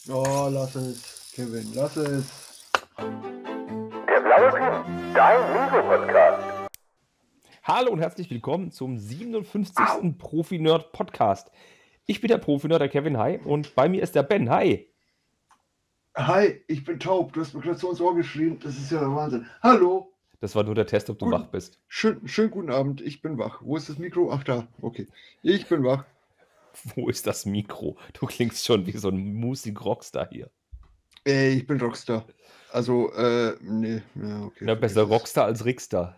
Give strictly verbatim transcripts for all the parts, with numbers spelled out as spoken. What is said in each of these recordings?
Oh, lass es, Kevin, lass es. Der blaue Pin, dein Lego-Podcast. Hallo und herzlich willkommen zum siebenundfünfzigsten Profi-Nerd-Podcast. Ich bin der Profi-Nerd, der Kevin, hi, und bei mir ist der Ben, hi. Hi, ich bin taub, du hast mir gerade so ins Ohr geschrien, das ist ja der Wahnsinn. Hallo. Das war nur der Test, ob du Guten, wach bist. Schön, schönen guten Abend, ich bin wach. Wo ist das Mikro? Ach da, okay. Ich bin wach. Wo ist das Mikro? Du klingst schon wie so ein Musik-Rockstar hier. Ey, ich bin Rockstar. Also, äh, nee, ja, okay. Na, besser Rockstar als Rickstar.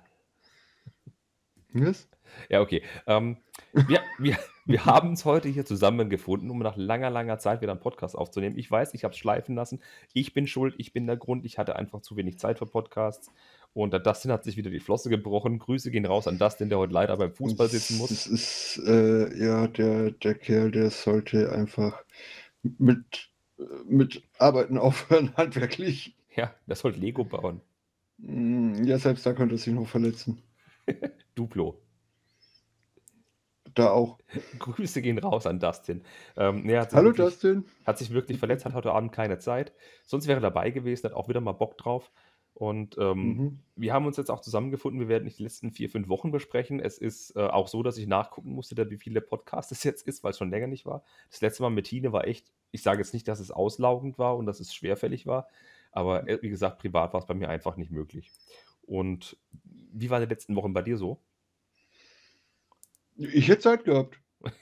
Was? Ja, okay. Ähm, wir wir, wir haben uns heute hier zusammengefunden, um nach langer, langer Zeit wieder einen Podcast aufzunehmen. Ich weiß, ich habe es schleifen lassen. Ich bin schuld, ich bin der Grund. Ich hatte einfach zu wenig Zeit für Podcasts. Und der Dustin hat sich wieder die Flosse gebrochen. Grüße gehen raus an Dustin, der heute leider beim Fußball sitzen muss. Das ist, äh, ja, der, der Kerl, der sollte einfach mit, mit Arbeiten aufhören, handwerklich. Ja, der sollte Lego bauen. Ja, selbst da könnte er sich noch verletzen. Duplo. Da auch. Grüße gehen raus an Dustin. Ähm, nee, hat sich Hallo wirklich, Dustin. Hat sich wirklich verletzt, hat heute Abend keine Zeit. Sonst wäre er dabei gewesen, hat auch wieder mal Bock drauf. Und ähm, Mhm. wir haben uns jetzt auch zusammengefunden. Wir werden nicht die letzten vier, fünf Wochen besprechen. Es ist äh, auch so, dass ich nachgucken musste, wie viele Podcasts es jetzt ist, weil es schon länger nicht war. Das letzte Mal mit Tine war echt, ich sage jetzt nicht, dass es auslaugend war und dass es schwerfällig war. Aber äh, wie gesagt, privat war es bei mir einfach nicht möglich. Und wie war die letzten Wochen bei dir so? Ich hätte Zeit gehabt.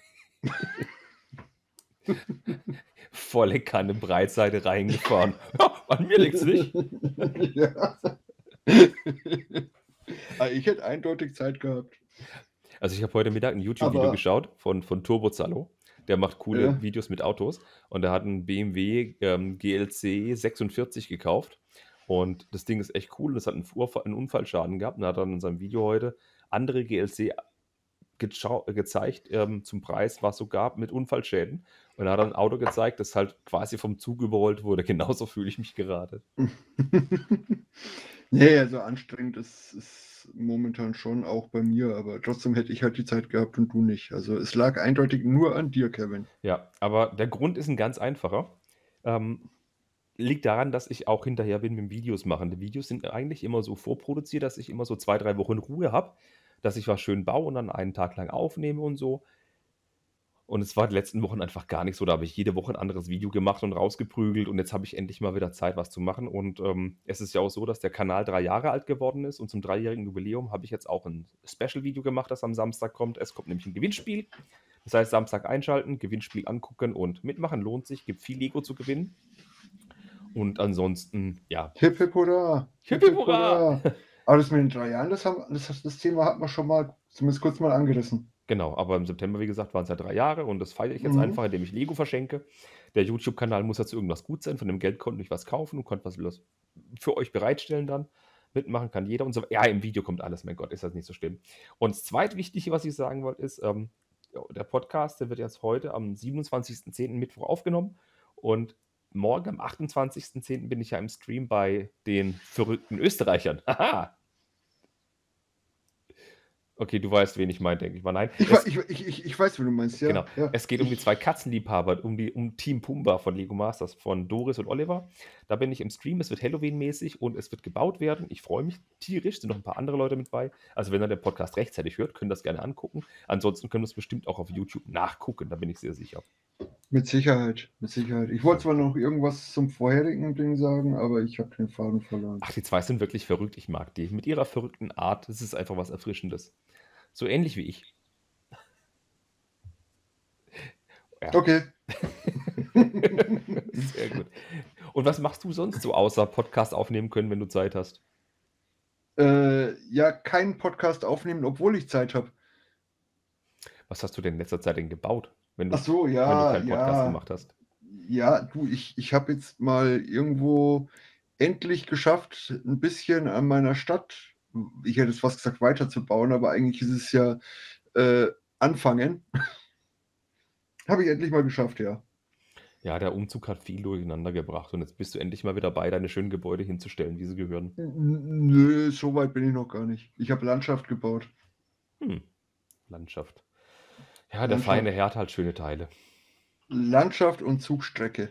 Volle Kanne Breitseite reingefahren. Ja, an mir liegt's nicht. Ja. Ich hätte eindeutig Zeit gehabt. Also ich habe heute Mittag ein YouTube-Video Aber- geschaut von, von Turbo Zallo. Der macht coole Ja. Videos mit Autos. Und der hat einen B M W ähm, G L C sechsundvierzig gekauft. Und das Ding ist echt cool. Und es hat einen, Vorfall, einen Unfallschaden gehabt. Und er hat dann in seinem Video heute andere G L C gechau- gezeigt ähm, zum Preis, was es so gab mit Unfallschäden. Und er hat dann ein Auto gezeigt, das halt quasi vom Zug überrollt wurde. Genauso fühle ich mich gerade. Nee, also anstrengend ist es momentan schon auch bei mir, aber trotzdem hätte ich halt die Zeit gehabt und du nicht. Also es lag eindeutig nur an dir, Kevin. Ja, aber der Grund ist ein ganz einfacher. Ähm, liegt daran, dass ich auch hinterher bin mit dem Videos machen. Die Videos sind eigentlich immer so vorproduziert, dass ich immer so zwei, drei Wochen Ruhe habe, dass ich was schön baue und dann einen Tag lang aufnehme und so. Und es war die letzten Wochen einfach gar nicht so. Da habe ich jede Woche ein anderes Video gemacht und rausgeprügelt und jetzt habe ich endlich mal wieder Zeit, was zu machen. Und ähm, es ist ja auch so, dass der Kanal drei Jahre alt geworden ist und zum dreijährigen Jubiläum habe ich jetzt auch ein Special-Video gemacht, das am Samstag kommt. Es kommt nämlich ein Gewinnspiel. Das heißt, Samstag einschalten, Gewinnspiel angucken und mitmachen lohnt sich, gibt viel Lego zu gewinnen. Und ansonsten, ja. Hip hip hurra! Hip hip hurra! Aber das mit den drei Jahren, das, haben, das, das Thema hat man schon mal zumindest kurz mal angerissen. Genau, aber im September, wie gesagt, waren es ja drei Jahre und das feiere ich jetzt Mhm. einfach, indem ich Lego verschenke. Der YouTube-Kanal muss jetzt irgendwas gut sein, von dem Geld konnte ich was kaufen und konnte was was für euch bereitstellen dann. Mitmachen kann jeder und so. Ja, im Video kommt alles, mein Gott, ist das nicht so schlimm. Und das zweitwichtige, was ich sagen wollte, ist, ähm, ja, der Podcast, der wird jetzt heute am siebenundzwanzigsten zehnten Mittwoch aufgenommen und morgen am achtundzwanzigsten zehnten bin ich ja im Stream bei den verrückten Österreichern. Haha! Okay, du weißt, wen ich meine, denke ich mal. Nein, Ich, es, ich, ich, ich, ich weiß, wie du meinst, ja. genau. ja. Es geht um die Ich- zwei Katzenliebhaber, um, die, um Team Pumba von Lego Masters, von Doris und Oliver. Da bin ich im Stream, es wird Halloween-mäßig und es wird gebaut werden. Ich freue mich tierisch, sind noch ein paar andere Leute mit bei. Also wenn ihr den Podcast rechtzeitig hört, könnt ihr das gerne angucken. Ansonsten können wir es bestimmt auch auf YouTube nachgucken, da bin ich sehr sicher. Mit Sicherheit, mit Sicherheit. Ich wollte zwar noch irgendwas zum vorherigen Ding sagen, aber ich habe den Faden verloren. Ach, die zwei sind wirklich verrückt, ich mag die. Mit ihrer verrückten Art, das ist einfach was Erfrischendes. So ähnlich wie ich. Ja. Okay. Sehr gut. Und was machst du sonst so außer Podcast aufnehmen können, wenn du Zeit hast? Äh, ja, keinen Podcast aufnehmen, obwohl ich Zeit habe. Was hast du denn in letzter Zeit denn gebaut, wenn du, Ach so, wenn du ja, keinen Podcast ja. gemacht hast? Ja, du, ich, ich habe jetzt mal irgendwo endlich geschafft, ein bisschen an meiner Stadt, ich hätte es fast gesagt, weiterzubauen, aber eigentlich ist es ja äh, anfangen. Habe ich endlich mal geschafft, ja. Ja, der Umzug hat viel durcheinander gebracht und jetzt bist du endlich mal wieder bei, deine schönen Gebäude hinzustellen, wie sie gehören. N- Nö, so weit bin ich noch gar nicht. Ich habe Landschaft gebaut. Hm. Landschaft. Ja, der Landschaft. feine Herr hat halt schöne Teile. Landschaft und Zugstrecke.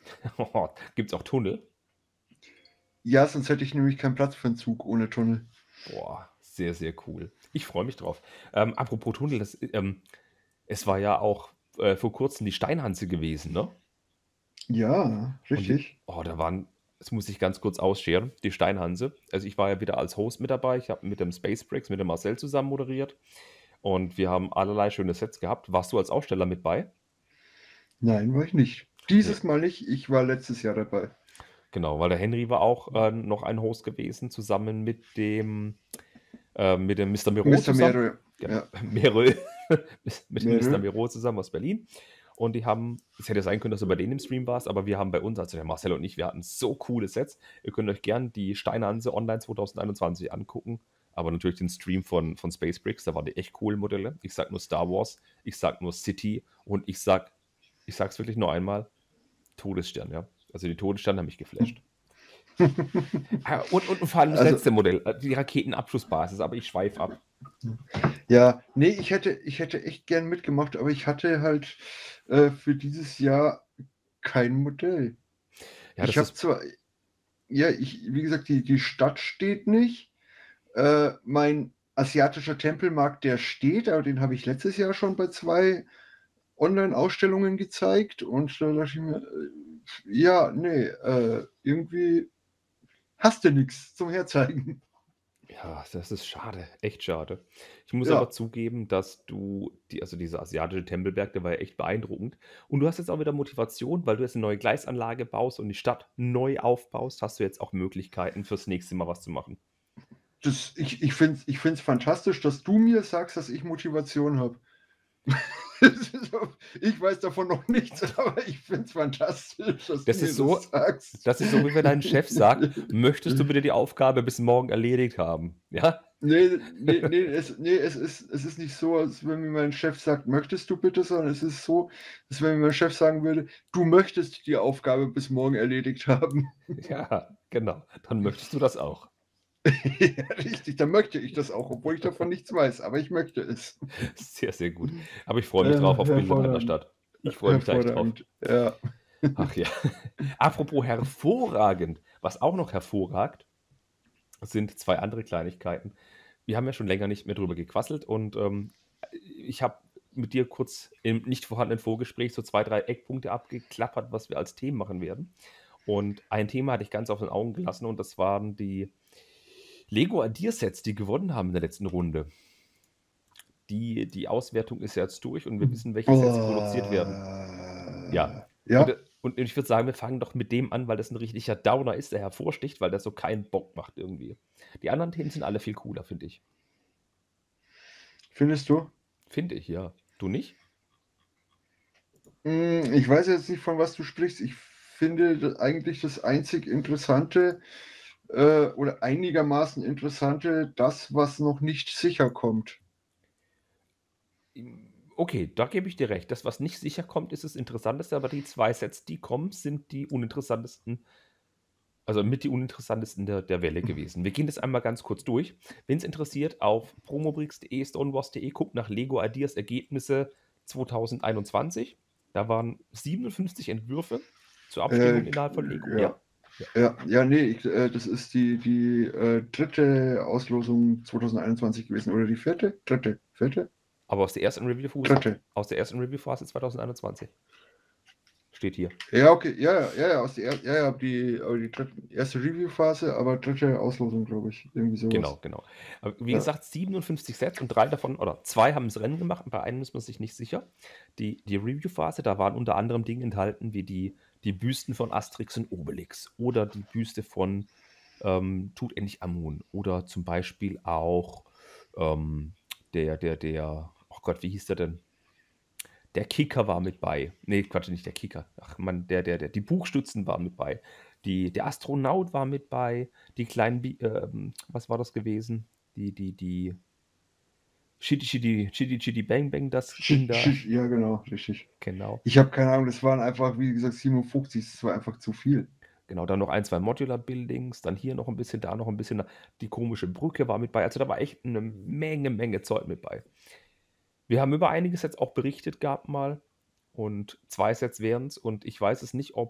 Gibt es auch Tunnel? Ja, sonst hätte ich nämlich keinen Platz für einen Zug ohne Tunnel. Boah, sehr, sehr cool. Ich freue mich drauf. Ähm, apropos Tunnel, das, ähm, es war ja auch äh, vor kurzem die Steinhanse gewesen, ne? Ja, Und die, richtig. oh, da waren, das muss ich ganz kurz ausscheren, die Steinhanse. Also ich war ja wieder als Host mit dabei. Ich habe mit dem Space Breaks, mit dem Marcel zusammen moderiert. Und wir haben allerlei schöne Sets gehabt. Warst du als Aussteller mit bei? Nein, war ich nicht. Nee. Dieses Mal nicht. Ich war letztes Jahr dabei. Genau, weil der Henry war auch äh, noch ein Host gewesen, zusammen mit dem, äh, mit dem Mister Miro Mister zusammen. Mero, Genau, ja, Mero, mit dem Mister Mero. Miro zusammen aus Berlin. Und die haben, es hätte sein können, dass du bei denen im Stream warst, aber wir haben bei uns, also der Marcel und ich, wir hatten so coole Sets. Ihr könnt euch gern die Steinhanse Online zwanzig einundzwanzig angucken. Aber natürlich den Stream von, von Space Bricks, da waren die echt coolen Modelle. Ich sag nur Star Wars, ich sag nur City und ich sag, ich sag's wirklich nur einmal, Todesstern, ja. Also die Todessterne haben mich geflasht. Ah, Und, und, und vor allem das Also, letzte Modell, äh, die Raketenabschussbasis, aber ich schweife ab. ja, nee, ich hätte, ich hätte echt gern mitgemacht, aber ich hatte halt äh, für dieses Jahr kein Modell. Ja, Ich das habe ist, zwar, ja, ich, wie gesagt, die, die Stadt steht nicht. Äh, mein asiatischer Tempelmarkt, der steht, aber den habe ich letztes Jahr schon bei zwei Online-Ausstellungen gezeigt und da dachte ich mir, äh, ja, nee, äh, irgendwie hast du nichts zum Herzeigen. ja, das ist schade, echt schade. Ich muss aber Ja, zugeben, dass du, die, also dieser asiatische Tempelberg, der war ja echt beeindruckend. Und du hast jetzt auch wieder Motivation, weil du jetzt eine neue Gleisanlage baust und die Stadt neu aufbaust, hast du jetzt auch Möglichkeiten fürs nächste Mal was zu machen. das, ich, ich finde es ich find's fantastisch, dass du mir sagst, dass ich Motivation habe. Ich weiß davon noch nichts, aber ich finde es fantastisch, dass du Das mir ist das so, sagst. das ist so, wie wenn dein Chef sagt, möchtest du bitte die Aufgabe bis morgen erledigt haben? Ja? Nee, nee, nee, es, nee es, ist, es ist nicht so, als wenn mir mein Chef sagt, möchtest du bitte, sondern es ist so, als wenn mir mein Chef sagen würde, du möchtest die Aufgabe bis morgen erledigt haben. Ja, genau. Dann möchtest du das auch. Ja, richtig, dann möchte ich das auch, obwohl ich davon nichts weiß, aber ich möchte es. Sehr, sehr gut. Aber ich freue mich drauf Ja, auf Bilder meiner hervorragend. Stadt. Ich freue mich da echt drauf. Hervorragend, ja. Ach ja. Apropos hervorragend, was auch noch hervorragt, sind zwei andere Kleinigkeiten. Wir haben ja schon länger nicht mehr drüber gequasselt und ähm, ich habe mit dir kurz im nicht vorhandenen Vorgespräch so zwei, drei Eckpunkte abgeklappert, was wir als Themen machen werden. Und ein Thema hatte ich ganz auf den Augen gelassen und das waren die Lego Adiersets, die gewonnen haben in der letzten Runde. Die, die Auswertung ist ja jetzt durch und wir wissen, welche Sets produziert werden. Ja. Äh, Ja, Und, und ich würde sagen, wir fangen doch mit dem an, weil das ein richtiger Downer ist, der hervorsticht, weil der so keinen Bock macht irgendwie. Die anderen Themen sind alle viel cooler, finde ich. findest du? Finde ich, ja. Du nicht? Hm, ich weiß jetzt nicht, von was du sprichst. Ich finde das eigentlich das einzig Interessante äh, oder einigermaßen Interessante, das, was noch nicht sicher kommt. Okay, da gebe ich dir recht. Das, was nicht sicher kommt, ist das Interessanteste, aber die zwei Sets, die kommen, sind die uninteressantesten, also mit die uninteressantesten der, der Welle gewesen. Wir gehen das einmal ganz kurz durch. Wenn es interessiert, auf promobricks punkt de, stonewars punkt de, guckt nach Lego Ideas Ergebnisse zwanzig einundzwanzig. Da waren siebenundfünfzig Entwürfe zur Abstimmung Äh, innerhalb von Lego. ja, Ja. ja, ja, nee, ich, äh, das ist die, die äh, dritte Auslosung zwanzig einundzwanzig gewesen. Oder die vierte? Dritte? Vierte? Aber aus der ersten Review-Phase, Dritte. aus der ersten Review-Phase zwanzig einundzwanzig. Steht hier. Ja, okay, ja, ja, ja, ja, aus der, ja, ja, die, aber die dritte, erste Review-Phase, aber dritte Auslosung, glaube ich. Irgendwie sowas. Genau, genau. Aber wie Ja. gesagt, siebenundfünfzig Sets und drei davon, oder zwei haben das Rennen gemacht, und bei einem ist man sich nicht sicher. Die, die Review-Phase, da waren unter anderem Dinge enthalten, wie die, die Büsten von Asterix und Obelix oder die Büste von ähm, Tutanchamun oder zum Beispiel auch ähm, der, der, der, oh Gott, wie hieß der denn? Der Kicker war mit bei. Nee, Quatsch, nicht der Kicker. Ach man, der, der, der, die Buchstützen waren mit bei. Die, der Astronaut war mit bei. Die kleinen, Bi ähm, was war das gewesen? Die, die, die Chitty Chitty, Chitty Chitty Bang Bang, das Ding Shit, da. shit, ja, genau, richtig. Genau. Ich habe keine Ahnung, das waren einfach, wie gesagt, siebenundfünfzig, das war einfach zu viel. Genau, dann noch ein, zwei Modular Buildings, dann hier noch ein bisschen, da noch ein bisschen. Die komische Brücke war mit bei. Also da war echt eine Menge, Menge Zeug mit bei. Wir haben über einige Sets auch berichtet gehabt mal. Und zwei Sets wären es. Und ich weiß es nicht, ob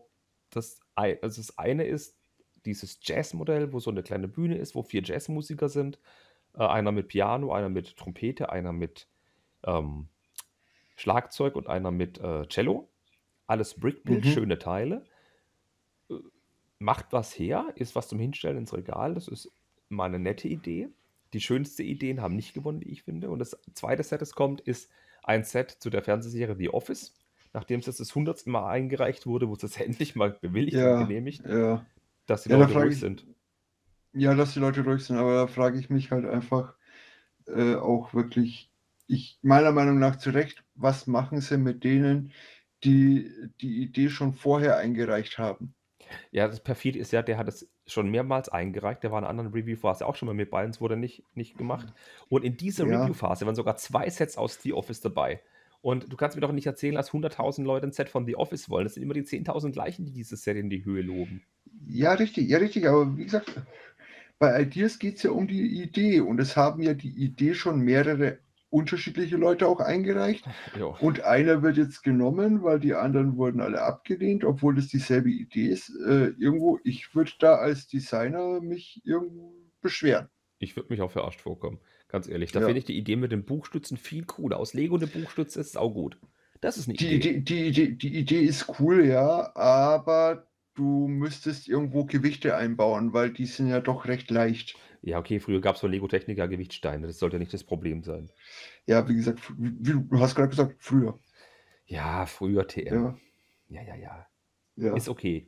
das, ei- also das eine ist dieses Jazzmodell, wo so eine kleine Bühne ist, wo vier Jazzmusiker sind. Äh, einer mit Piano, einer mit Trompete, einer mit ähm, Schlagzeug und einer mit äh, Cello. Alles Brickbuild, Mhm. schöne Teile. Äh, Macht was her, ist was zum Hinstellen ins Regal. Das ist mal eine nette Idee. Die schönste Ideen haben nicht gewonnen, wie ich finde. Und das zweite Set, das kommt, ist ein Set zu der Fernsehserie The Office. Nachdem es jetzt das hundertste Mal eingereicht wurde, wurde es endlich mal bewilligt und Ja, genehmigt, ja. dass die Ja, da Leute frage ruhig ich, sind. ja, dass die Leute ruhig sind, aber da frage ich mich halt einfach äh, auch wirklich, ich meiner Meinung nach zu Recht, was machen sie mit denen, die die Idee schon vorher eingereicht haben? Ja, das perfide ist ja, der hat es schon mehrmals eingereicht. Der war in einer anderen Review-Phase auch schon mal mit bei, und es wurde nicht, nicht gemacht. Und in dieser Ja, Review-Phase waren sogar zwei Sets aus The Office dabei. Und du kannst mir doch nicht erzählen, dass hunderttausend Leute ein Set von The Office wollen. Das sind immer die zehntausend gleichen, die dieses Set in die Höhe loben. ja, richtig, ja, richtig, aber wie gesagt, bei Ideas geht es ja um die Idee und es haben ja die Idee schon mehrere unterschiedliche Leute auch eingereicht Jo. und einer wird jetzt genommen, weil die anderen wurden alle abgelehnt, obwohl das dieselbe Idee ist. Äh, irgendwo, ich würde da als Designer mich irgendwo beschweren. Ich würde mich auch verarscht vorkommen. Ganz ehrlich. Da finde Ja. ich die Idee mit den Buchstützen viel cooler. Aus Lego eine Buchstütze ist saugut. Das ist eine Die Idee. Idee, die Idee, die Idee ist cool, ja, aber du müsstest irgendwo Gewichte einbauen, weil die sind ja doch recht leicht. Ja, okay, früher gab es von Lego Techniker Gewichtssteine. Das sollte nicht das Problem sein. Ja, wie gesagt, wie, du hast gerade gesagt, früher. Ja, früher T M. Ja, Ja, ja, ja. ja. Ist okay.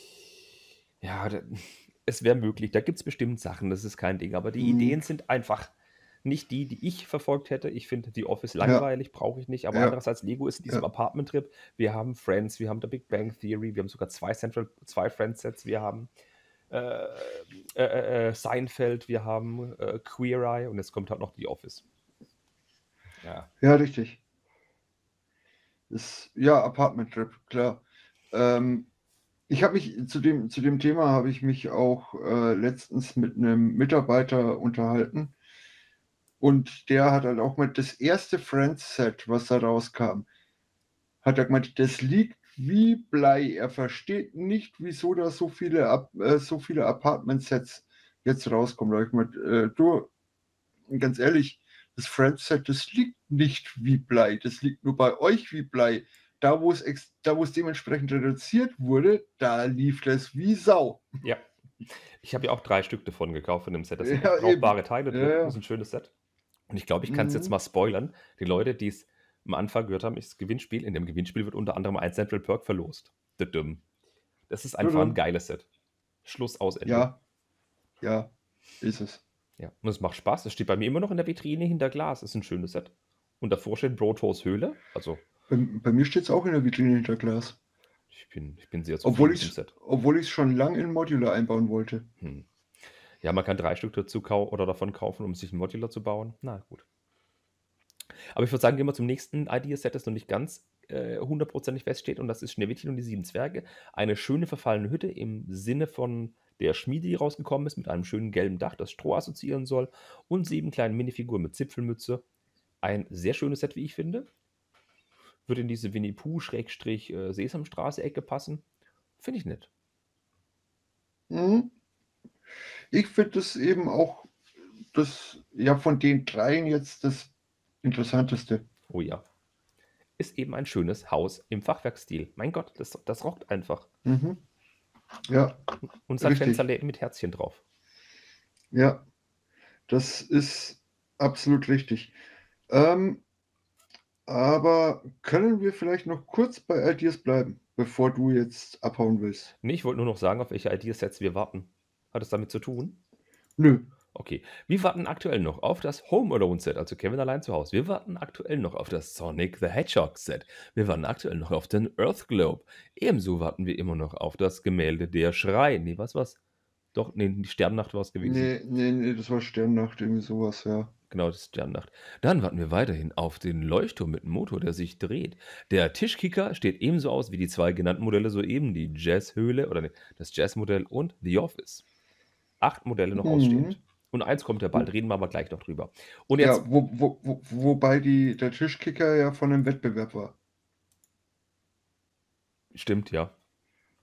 Ja, da, es wäre möglich. Da gibt es bestimmt Sachen, das ist kein Ding. Aber die Mhm. Ideen sind einfach nicht die, die ich verfolgt hätte. Ich finde The Office Ja, langweilig, brauche ich nicht. Aber ja, andererseits, Lego ist in diesem ja. Apartment-Trip. Wir haben Friends, wir haben The Big Bang Theory, wir haben sogar zwei Central, zwei Friends-Sets, wir haben äh, äh, äh, Seinfeld, wir haben äh, Queer Eye und jetzt kommt halt noch The Office. Ja. Ja, richtig. Ist, ja, Apartment Trip, klar. Ähm, ich habe mich zu dem, zu dem Thema habe ich mich auch äh, letztens mit einem Mitarbeiter unterhalten und der hat halt auch mit das erste Friends-Set, was da rauskam, hat er gemeint, das liegt wie Blei. Er versteht nicht, wieso da so viele, Ap- äh, so viele Apartment-Sets jetzt rauskommen. Da hab ich gemeint, äh, du, ganz ehrlich, das Friends-Set, das liegt nicht wie Blei. Das liegt nur bei euch wie Blei. Da, wo es, ex da, wo es dementsprechend reduziert wurde, da lief das wie Sau. Ja. Ich habe ja auch drei Stück davon gekauft von dem Set. Da sind echt Ja, eben. brauchbare Teile Ja, drin. Das ja. ist ein schönes Set. Und ich glaube, ich kann es jetzt Mhm. mal spoilern. Die Leute, die es am Anfang gehört haben, ist das Gewinnspiel. In dem Gewinnspiel wird unter anderem ein Central Perk verlost. Düdüm. Das ist einfach ein Tudum. geiles Set. Schluss aus Ende. Ja, ja, ist es. Ja. Und es macht Spaß. Es steht bei mir immer noch in der Vitrine hinter Glas. Ist ein schönes Set. Und davor steht Brotos Höhle. Also, Bei, bei mir steht es auch in der Vitrine hinter Glas. ich bin, ich bin sehr Obwohl zufrieden mit dem ich es Set. obwohl ich's schon lange in Modular einbauen wollte. Hm. Ja, man kann drei Stück dazu kau oder davon kaufen, um sich ein Modular zu bauen. Na gut. Aber ich würde sagen, gehen wir zum nächsten Idea-Set, das noch nicht ganz äh, hundertprozentig feststeht. Und das ist Schneewittchen und die sieben Zwerge. Eine schöne verfallene Hütte im Sinne von der Schmiede, die rausgekommen ist, mit einem schönen gelben Dach, das Stroh assoziieren soll. Und sieben kleine Minifiguren mit Zipfelmütze. Ein sehr schönes Set, wie ich finde. Würde in diese Winnie-Pooh-Sesamstraße-Ecke passen. Finde ich nett. Mhm. Ich finde das eben auch das, ja, von den dreien jetzt das Interessanteste. Oh ja. Ist eben ein schönes Haus im Fachwerkstil. Mein Gott, das, das rockt einfach. Mhm. Ja, Und es hat richtig. Fensterläden mit Herzchen drauf. Ja, das ist absolut richtig. Ähm, aber können wir vielleicht noch kurz bei Ideas bleiben, bevor du jetzt abhauen willst? Nee, ich wollte nur noch sagen, auf welche Ideasets wir warten. Hat es damit zu tun? Nö. Okay. Wir warten aktuell noch auf das Home Alone Set, also Kevin allein zu Hause. Wir warten aktuell noch auf das Sonic the Hedgehog Set. Wir warten aktuell noch auf den Earth Globe. Ebenso warten wir immer noch auf das Gemälde Der Schrei. Nee, was was? Doch, nee, die Sternnacht war es gewesen. Nee, nee, nee, das war Sternnacht, irgendwie sowas, ja. Genau, das ist Sternnacht. Dann warten wir weiterhin auf den Leuchtturm mit einem Motor, der sich dreht. Der Tischkicker steht ebenso aus wie die zwei genannten Modelle soeben, die Jazzhöhle oder nee, das Jazzmodell und The Office. Acht Modelle noch Mhm. ausstehend. Und eins kommt ja bald, reden wir aber gleich noch drüber. Und Ja, jetzt, wo, wo, wo, wobei die, der Tischkicker ja von einem Wettbewerb war. stimmt, ja.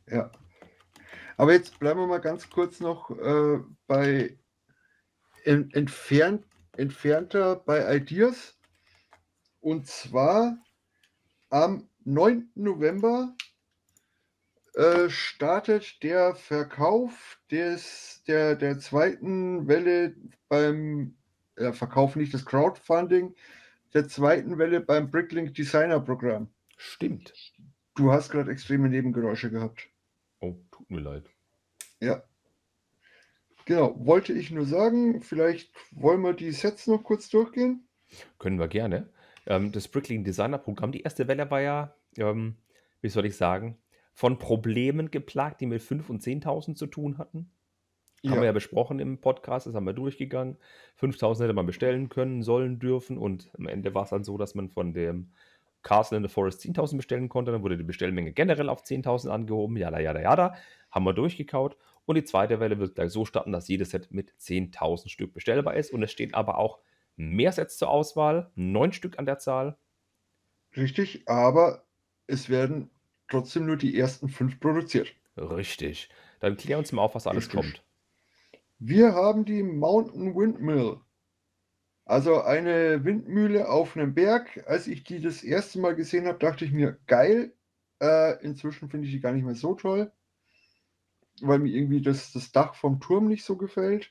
Ja. Aber jetzt bleiben wir mal ganz kurz noch äh, bei en, entfernt, entfernter bei Ideas. Und zwar am neunten November äh, startet der Verkauf des, der, der zweiten Welle beim äh, Verkauf, nicht das Crowdfunding, der zweiten Welle beim Bricklink Designer Programm. Stimmt. Du hast gerade extreme Nebengeräusche gehabt. Oh, tut mir leid. Ja. Genau, wollte ich nur sagen, vielleicht wollen wir die Sets noch kurz durchgehen. Können wir gerne. Ähm, das Bricklink Designer Programm, die erste Welle war ja, ähm, wie soll ich sagen, von Problemen geplagt, die mit fünf und zehntausend zu tun hatten. Haben wir ja besprochen im Podcast, das haben wir durchgegangen. fünftausend hätte man bestellen können, sollen, dürfen und am Ende war es dann so, dass man von dem Castle in the Forest zehntausend bestellen konnte. Dann wurde die Bestellmenge generell auf zehntausend angehoben. Jada, jada, jada. Haben wir durchgekaut. Und die zweite Welle wird gleich so starten, dass jedes Set mit zehntausend Stück bestellbar ist. Und es stehen aber auch mehr Sets zur Auswahl. Neun Stück an der Zahl. Richtig, aber es werden trotzdem nur die ersten fünf produziert. Richtig. Dann klär uns mal auf, was alles Richtig. kommt. Wir haben die Mountain Windmill. Also eine Windmühle auf einem Berg. Als ich die das erste Mal gesehen habe, dachte ich mir, geil. Äh, inzwischen finde ich die gar nicht mehr so toll, weil mir irgendwie das, das Dach vom Turm nicht so gefällt.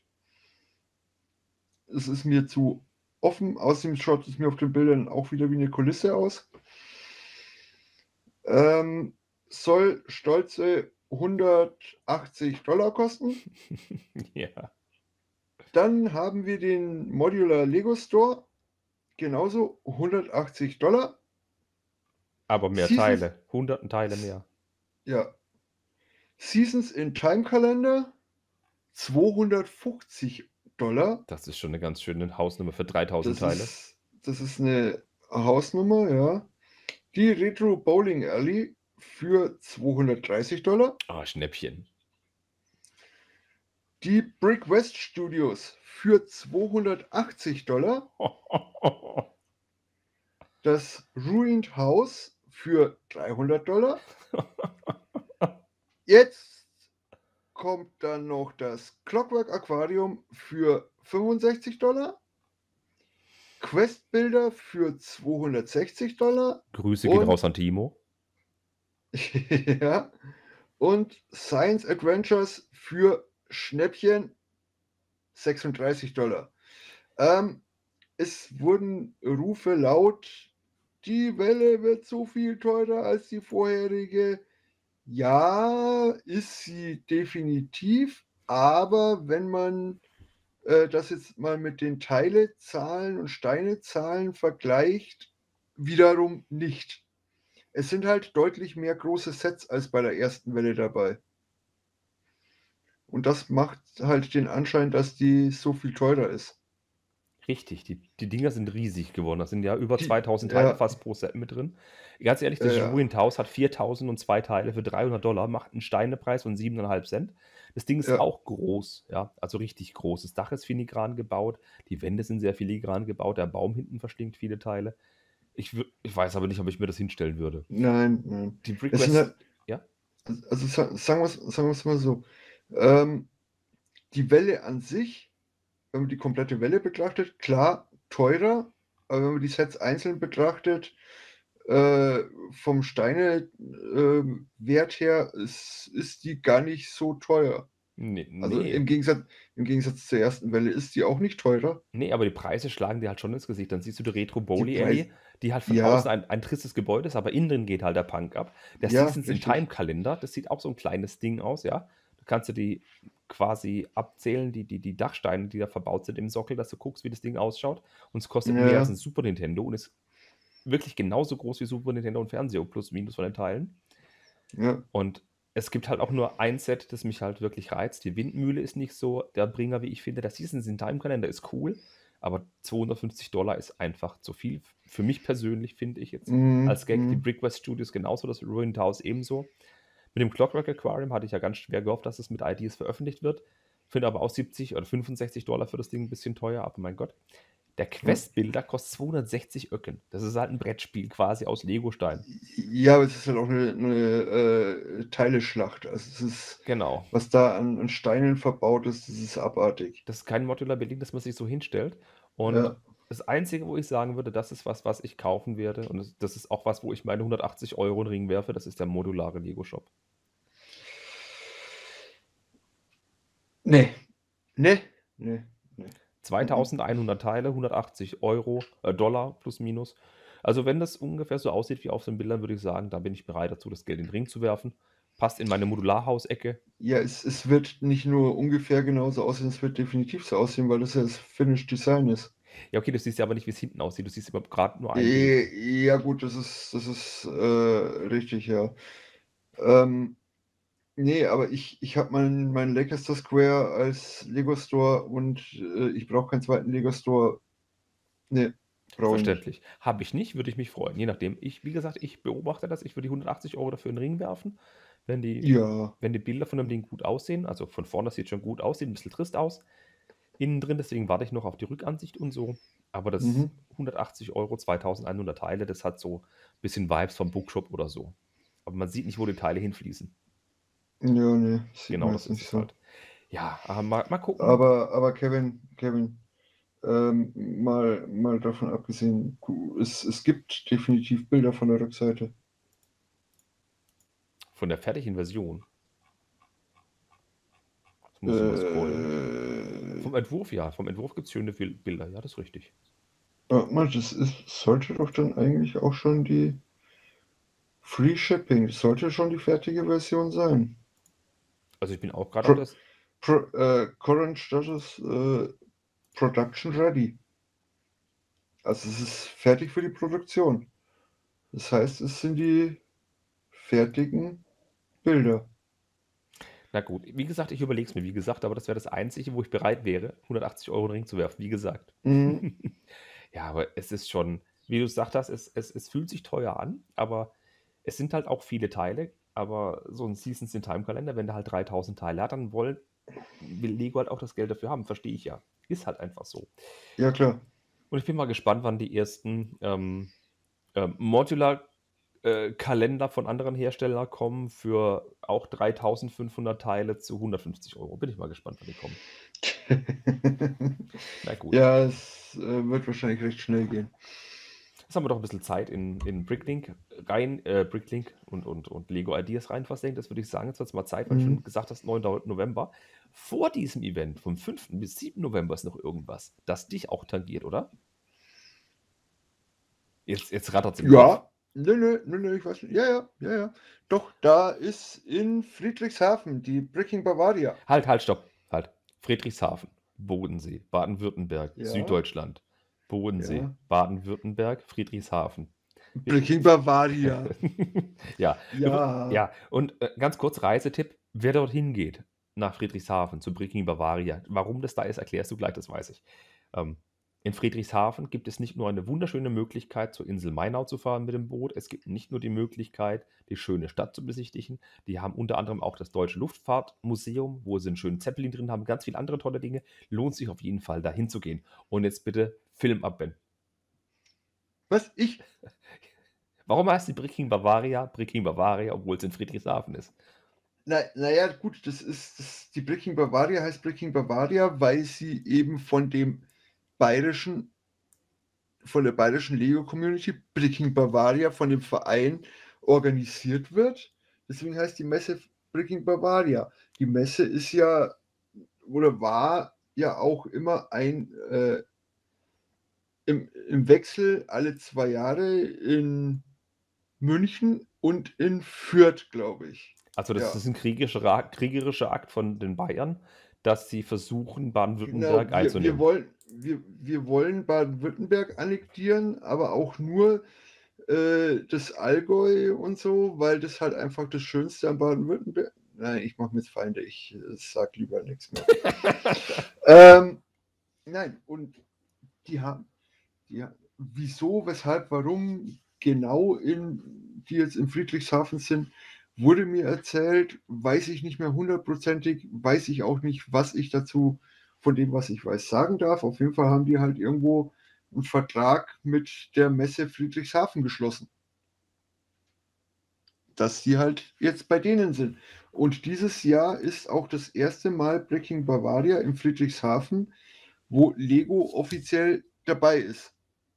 Es ist mir zu offen. Außerdem schaut es mir auf den Bildern auch wieder wie eine Kulisse aus. Ähm, soll stolze hundertachtzig Dollar kosten. Ja. Dann haben wir den Modular Lego Store. Genauso hundertachtzig Dollar. Aber mehr Seasons- Teile. Hunderten Teile mehr. Ja. Seasons in Time Kalender. zweihundertfünfzig Dollar. Das ist schon eine ganz schöne Hausnummer für dreitausend Das Teile. ist, das ist eine Hausnummer, ja. Die Retro Bowling Alley für zweihundertdreißig Dollar. Ah, Schnäppchen. Die Brick West Studios für zweihundertachtzig Dollar. Das Ruined House für dreihundert Dollar. Jetzt kommt dann noch das Clockwork Aquarium für fünfundsechzig Dollar. Quest Builder für zweihundertsechzig Dollar. Grüße gehen Und- raus an Timo. Ja. Und Science Adventures für Schnäppchen sechsunddreißig Dollar. Ähm, es wurden Rufe laut, die Welle wird so viel teurer als die vorherige. Ja, ist sie definitiv, aber wenn man äh, das jetzt mal mit den Teilezahlen und Steinezahlen vergleicht, wiederum nicht. Es sind halt deutlich mehr große Sets als bei der ersten Welle dabei. Und das macht halt den Anschein, dass die so viel teurer ist. Richtig, die, die Dinger sind riesig geworden. Da sind ja über Die- zweitausend Teile ja. fast pro Set mit drin. Ganz ehrlich, das Ja. Ruined House hat viertausendzwei Teile für dreihundert Dollar, macht einen Steinepreis von sieben Komma fünf Cent. Das Ding ist Ja. auch groß, ja, also richtig groß. Das Dach ist filigran gebaut, die Wände sind sehr filigran gebaut, der Baum hinten verschlingt viele Teile. Ich, wür- ich weiß aber nicht, ob ich mir das hinstellen würde. Nein, nein. Die Brick Es sind West, halt, ja? also sa- sagen wir es sagen wir's mal so. Ähm, die Welle an sich, wenn man die komplette Welle betrachtet, klar, teurer, aber wenn man die Sets einzeln betrachtet, äh, vom Steine-Wert her, ist, ist die gar nicht so teuer. Nee, Also nee. im Gegensatz, im Gegensatz zur ersten Welle ist die auch nicht teurer. Nee, aber die Preise schlagen dir halt schon ins Gesicht. Dann siehst du die Retro Bowling Preis- Alley, die halt von Ja. außen ein, ein tristes Gebäude ist, aber innen drin geht halt der Punk ab. Der Ja, Seasons in richtig. Time Kalender, das sieht auch so ein kleines Ding aus, ja. Da kannst du die quasi abzählen, die, die, die Dachsteine, die da verbaut sind im Sockel, dass du guckst, wie das Ding ausschaut. Und es kostet Ja. mehr als ein Super Nintendo und ist wirklich genauso groß wie Super Nintendo und Fernseher, plus minus von den Teilen. Ja, Und es gibt halt auch nur ein Set, das mich halt wirklich reizt. Die Windmühle ist nicht so der Bringer, wie ich finde. Der Seasons in Time Kalender ist cool, aber zweihundertfünfzig Dollar ist einfach zu viel. Für mich persönlich finde ich jetzt Mhm, als Gag die mhm. Brick West Studios genauso, das Ruined House ebenso. Mit dem Clockwork Aquarium hatte ich ja ganz schwer gehofft, dass es mit Ideas veröffentlicht wird. Finde aber auch siebzig oder fünfundsechzig Dollar für das Ding ein bisschen teuer, aber mein Gott. Der Quest-Builder kostet zweihundertsechzig Öcken. Das ist halt ein Brettspiel quasi aus Legostein. Ja, aber es ist halt auch eine, eine äh, Teileschlacht. Also es ist, Genau. was da an, an Steinen verbaut ist, das ist abartig. Das ist kein Modular Building, das man sich so hinstellt. Und Ja. das Einzige, wo ich sagen würde, das ist was, was ich kaufen werde. Und das, das ist auch was, wo ich meine hundertachtzig Euro in den Ring werfe. Das ist der modulare Lego-Shop. Nee. Nee. Nee. Nee. zweitausendeinhundert Teile, hundertachtzig Euro, äh, Dollar plus minus. Also wenn das ungefähr so aussieht wie auf den Bildern, würde ich sagen, da bin ich bereit dazu, das Geld in den Ring zu werfen. Passt in meine Modularhausecke. Ja, es, es wird nicht nur ungefähr genauso aussehen, es wird definitiv so aussehen, weil das ja das Finished Design ist. Ja, okay, du siehst ja aber nicht, wie es hinten aussieht. Du siehst immer gerade nur ein Bild. Eh, Ja, gut, das ist, das ist äh, richtig, ja. Ähm, nee, aber ich, ich habe meinen mein Lancaster Square als Lego Store und äh, ich brauche keinen zweiten Lego Store. Nee, brauche ich nicht. Verständlich. Habe ich nicht, würde ich mich freuen. Je nachdem. Ich, wie gesagt, ich beobachte das. Ich würde die hundertachtzig Euro dafür in den Ring werfen. Wenn die, Ja, wenn die Bilder von dem Ding gut aussehen, also von vorne, das sieht schon gut aus, sieht ein bisschen trist aus. Innen drin, deswegen warte ich noch auf die Rückansicht und so. Aber das mhm. hundertachtzig Euro, zweitausendeinhundert Teile, das hat so ein bisschen Vibes vom Bookshop oder so. Aber man sieht nicht, wo die Teile hinfließen. Ja, nee, sieht Genau, man das jetzt ist nicht es so. halt. Ja, aber mal, mal gucken. Aber, aber Kevin, Kevin, ähm, mal, mal davon abgesehen, gu- es, es gibt definitiv Bilder von der Rückseite. Von der fertigen Version. Jetzt muss ich mal scrollen. Äh, Vom Entwurf, ja. Vom Entwurf gibt es schöne Bil- Bilder. Ja, das ist richtig. warte mal, das ist, sollte doch dann eigentlich auch schon die Free Shipping, das sollte schon die fertige Version sein. Also ich bin auch gerade auf Pro, das. Pro, äh, Current Status äh, Production Ready. Also es ist fertig für die Produktion. Das heißt, es sind die fertigen Bilder. Na gut, wie gesagt, ich überlege es mir, wie gesagt, aber das wäre das Einzige, wo ich bereit wäre, hundertachtzig Euro in den Ring zu werfen, wie gesagt. Mhm. Ja, aber es ist schon, wie du es gesagt hast, es, es, es fühlt sich teuer an, aber es sind halt auch viele Teile. Aber so ein Seasons in Time Kalender, wenn der halt dreitausend Teile hat, dann wollen, will Lego halt auch das Geld dafür haben, verstehe ich ja. Ist halt einfach so. Ja, klar. Und ich bin mal gespannt, wann die ersten ähm, ähm, Modular äh, Kalender von anderen Herstellern kommen für auch dreitausendfünfhundert Teile zu hundertfünfzig Euro. Bin ich mal gespannt, wann die kommen. Na gut. Ja, es äh, wird wahrscheinlich recht schnell gehen. Jetzt haben wir doch ein bisschen Zeit in, in Bricklink rein, äh, Bricklink und, und, und Lego Ideas rein versenkt. Das würde ich sagen, jetzt wird es mal Zeit, weil du Mhm. schon gesagt hast, neunter November. Vor diesem Event, vom fünften bis siebten November, ist noch irgendwas, das dich auch tangiert, oder? Jetzt, jetzt rattert es im Kopf. Ja, nö, nö, nö, nö, ich weiß nicht. Ja, ja, ja, ja. Doch, da ist in Friedrichshafen die Bricking Bavaria. Halt, halt, stopp. Halt. Friedrichshafen, Bodensee, Baden-Württemberg, Ja. Süddeutschland, Bodensee, Ja. Baden-Württemberg, Friedrichshafen. Bricking Bavaria. Ja. Ja. Ja, und äh, ganz kurz Reisetipp, wer dorthin geht, nach Friedrichshafen, zu Bricking Bavaria. Warum das da ist, erklärst du gleich, das weiß ich. Ähm, in Friedrichshafen gibt es nicht nur eine wunderschöne Möglichkeit, zur Insel Mainau zu fahren mit dem Boot, es gibt nicht nur die Möglichkeit, die schöne Stadt zu besichtigen, die haben unter anderem auch das Deutsche Luftfahrtmuseum, wo sie einen schönen Zeppelin drin haben, ganz viele andere tolle Dinge. Lohnt sich auf jeden Fall, da hinzugehen. Und jetzt bitte Film ab, Ben. Was? Ich? Warum heißt die Bricking Bavaria Bricking Bavaria, obwohl es in Friedrichshafen ist? Na, naja, gut, das ist, das, die Bricking Bavaria heißt Bricking Bavaria, weil sie eben von dem bayerischen, von der bayerischen Lego-Community, Bricking Bavaria, von dem Verein organisiert wird. Deswegen heißt die Messe Bricking Bavaria. Die Messe ist ja, oder war ja auch immer ein, äh, im, im Wechsel alle zwei Jahre in München und in Fürth, glaube ich. Also das Ja. ist ein kriegerischer, kriegerischer Akt von den Bayern, dass sie versuchen, Genau, Baden-Württemberg wir, wir, einzunehmen. wollen, wir, wir wollen Baden-Württemberg annektieren, aber auch nur äh, das Allgäu und so, weil das halt einfach das Schönste an Baden-Württemberg. Nein, ich mache mir jetzt Feinde, ich äh, sag lieber nichts mehr. ähm, nein, und die haben, die, ha- wieso, weshalb, warum genau in, die jetzt in Friedrichshafen sind, wurde mir erzählt, weiß ich nicht mehr hundertprozentig, weiß ich auch nicht, was ich dazu von dem, was ich weiß, sagen darf. Auf jeden Fall haben die halt irgendwo einen Vertrag mit der Messe Friedrichshafen geschlossen, dass die halt jetzt bei denen sind. Und dieses Jahr ist auch das erste Mal Breaking Bavaria in Friedrichshafen, wo Lego offiziell dabei ist.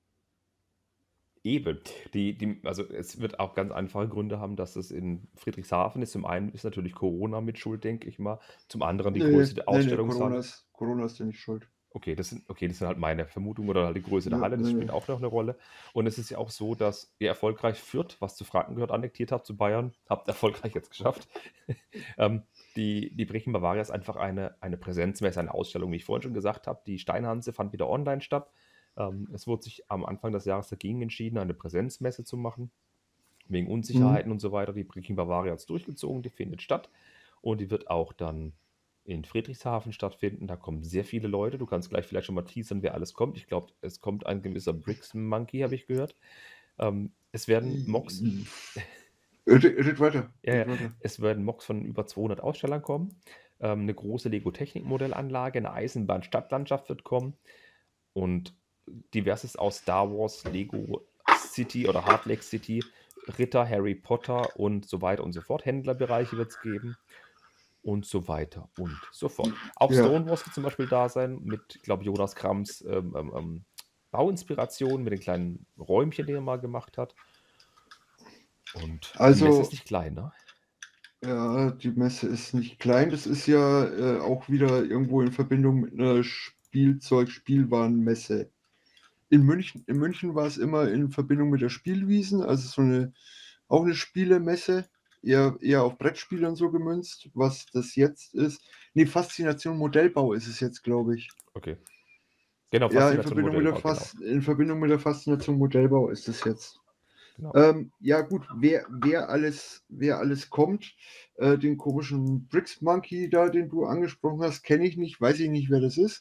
Eben. Die, die, also es wird auch ganz einfache Gründe haben, dass es in Friedrichshafen ist. Zum einen ist natürlich Corona mit schuld, denke ich mal. Zum anderen die Nee, Größe der nee, nee, Ausstellungshalle. Corona ist, Corona ist ja nicht schuld. Okay, das sind, okay, das sind halt meine Vermutungen oder halt die Größe der Ja, Halle, das nee, spielt nee. auch noch eine Rolle. Und es ist ja auch so, dass ihr erfolgreich Fürth, was zu Franken gehört, annektiert habt, zu Bayern, habt erfolgreich jetzt geschafft. ähm, die, die Brechen Bavaria ist einfach eine, eine Präsenzmesse, eine Ausstellung, wie ich vorhin schon gesagt habe. Die Steinhanse fand wieder online statt. Ähm, es wurde sich am Anfang des Jahres dagegen entschieden, eine Präsenzmesse zu machen, wegen Mhm. Unsicherheiten und so weiter. Die Breaking Bavaria hat es durchgezogen, die findet statt und die wird auch dann in Friedrichshafen stattfinden. Da kommen sehr viele Leute. Du kannst gleich vielleicht schon mal teasern, wer alles kommt. Ich glaube, es kommt ein gewisser Bricks Monkey, habe ich gehört. Ähm, es werden Mocks, Red, red weiter. ja, Red ja, weiter. es werden Mocks von über zweihundert Ausstellern kommen. Ähm, eine große Lego-Technik-Modellanlage, eine Eisenbahn-Stadtlandschaft wird kommen und diverses aus Star Wars, Lego City oder Hard Lake City, Ritter, Harry Potter und so weiter und so fort. Händlerbereiche wird es geben und so weiter und so fort. Auch Ja. Stonewalls wird zum Beispiel da sein mit, ich glaube, Jonas Krams ähm, ähm, ähm, Bauinspiration mit den kleinen Räumchen, die er mal gemacht hat. Und die Messe Also, ist nicht klein, ne? ja, die Messe ist nicht klein. Das ist ja äh, auch wieder irgendwo in Verbindung mit einer Spielzeug-Spielwarenmesse. In München, in München war es immer in Verbindung mit der Spielwiesen, also so eine, auch eine Spielemesse, eher, eher auf Brettspiele und so gemünzt. Was das jetzt ist, nee, Faszination Modellbau ist es jetzt, glaube ich. Okay. Genau, Ja, in Faszination Verbindung, mit der Modellbau, genau. Fas in Verbindung mit der Faszination Modellbau ist es jetzt. genau. Ähm, ja, gut, wer, wer, alles, wer alles kommt, äh, den komischen Bricks Monkey da, den du angesprochen hast, kenne ich nicht, weiß ich nicht, wer das ist.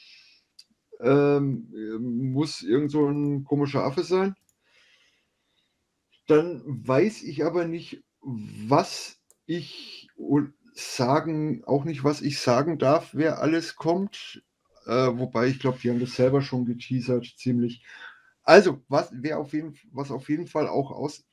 Ähm, muss irgend so ein komischer Affe sein. Dann weiß ich aber nicht, was ich sagen, auch nicht, was ich sagen darf, wer alles kommt. Äh, wobei ich glaube, die haben das selber schon geteasert, ziemlich. Also, was, wer auf jeden, was auf jeden Fall auch aus.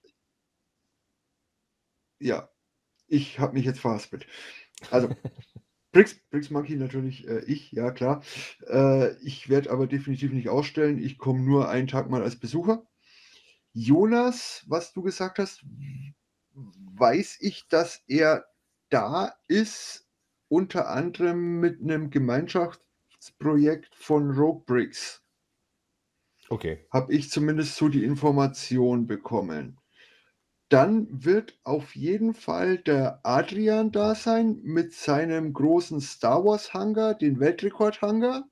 Ja, ich habe mich jetzt verhaspelt. Also, Bricks, Bricks Monkey natürlich, äh, ich, ja klar. Äh, ich werde aber definitiv nicht ausstellen. Ich komme nur einen Tag mal als Besucher. Jonas, was du gesagt hast, weiß ich, dass er da ist, unter anderem mit einem Gemeinschaftsprojekt von Rogue Bricks. Okay. Habe ich zumindest so die Information bekommen. Dann wird auf jeden Fall der Adrian da sein mit seinem großen Star Wars Hangar, den Weltrekord Hangar.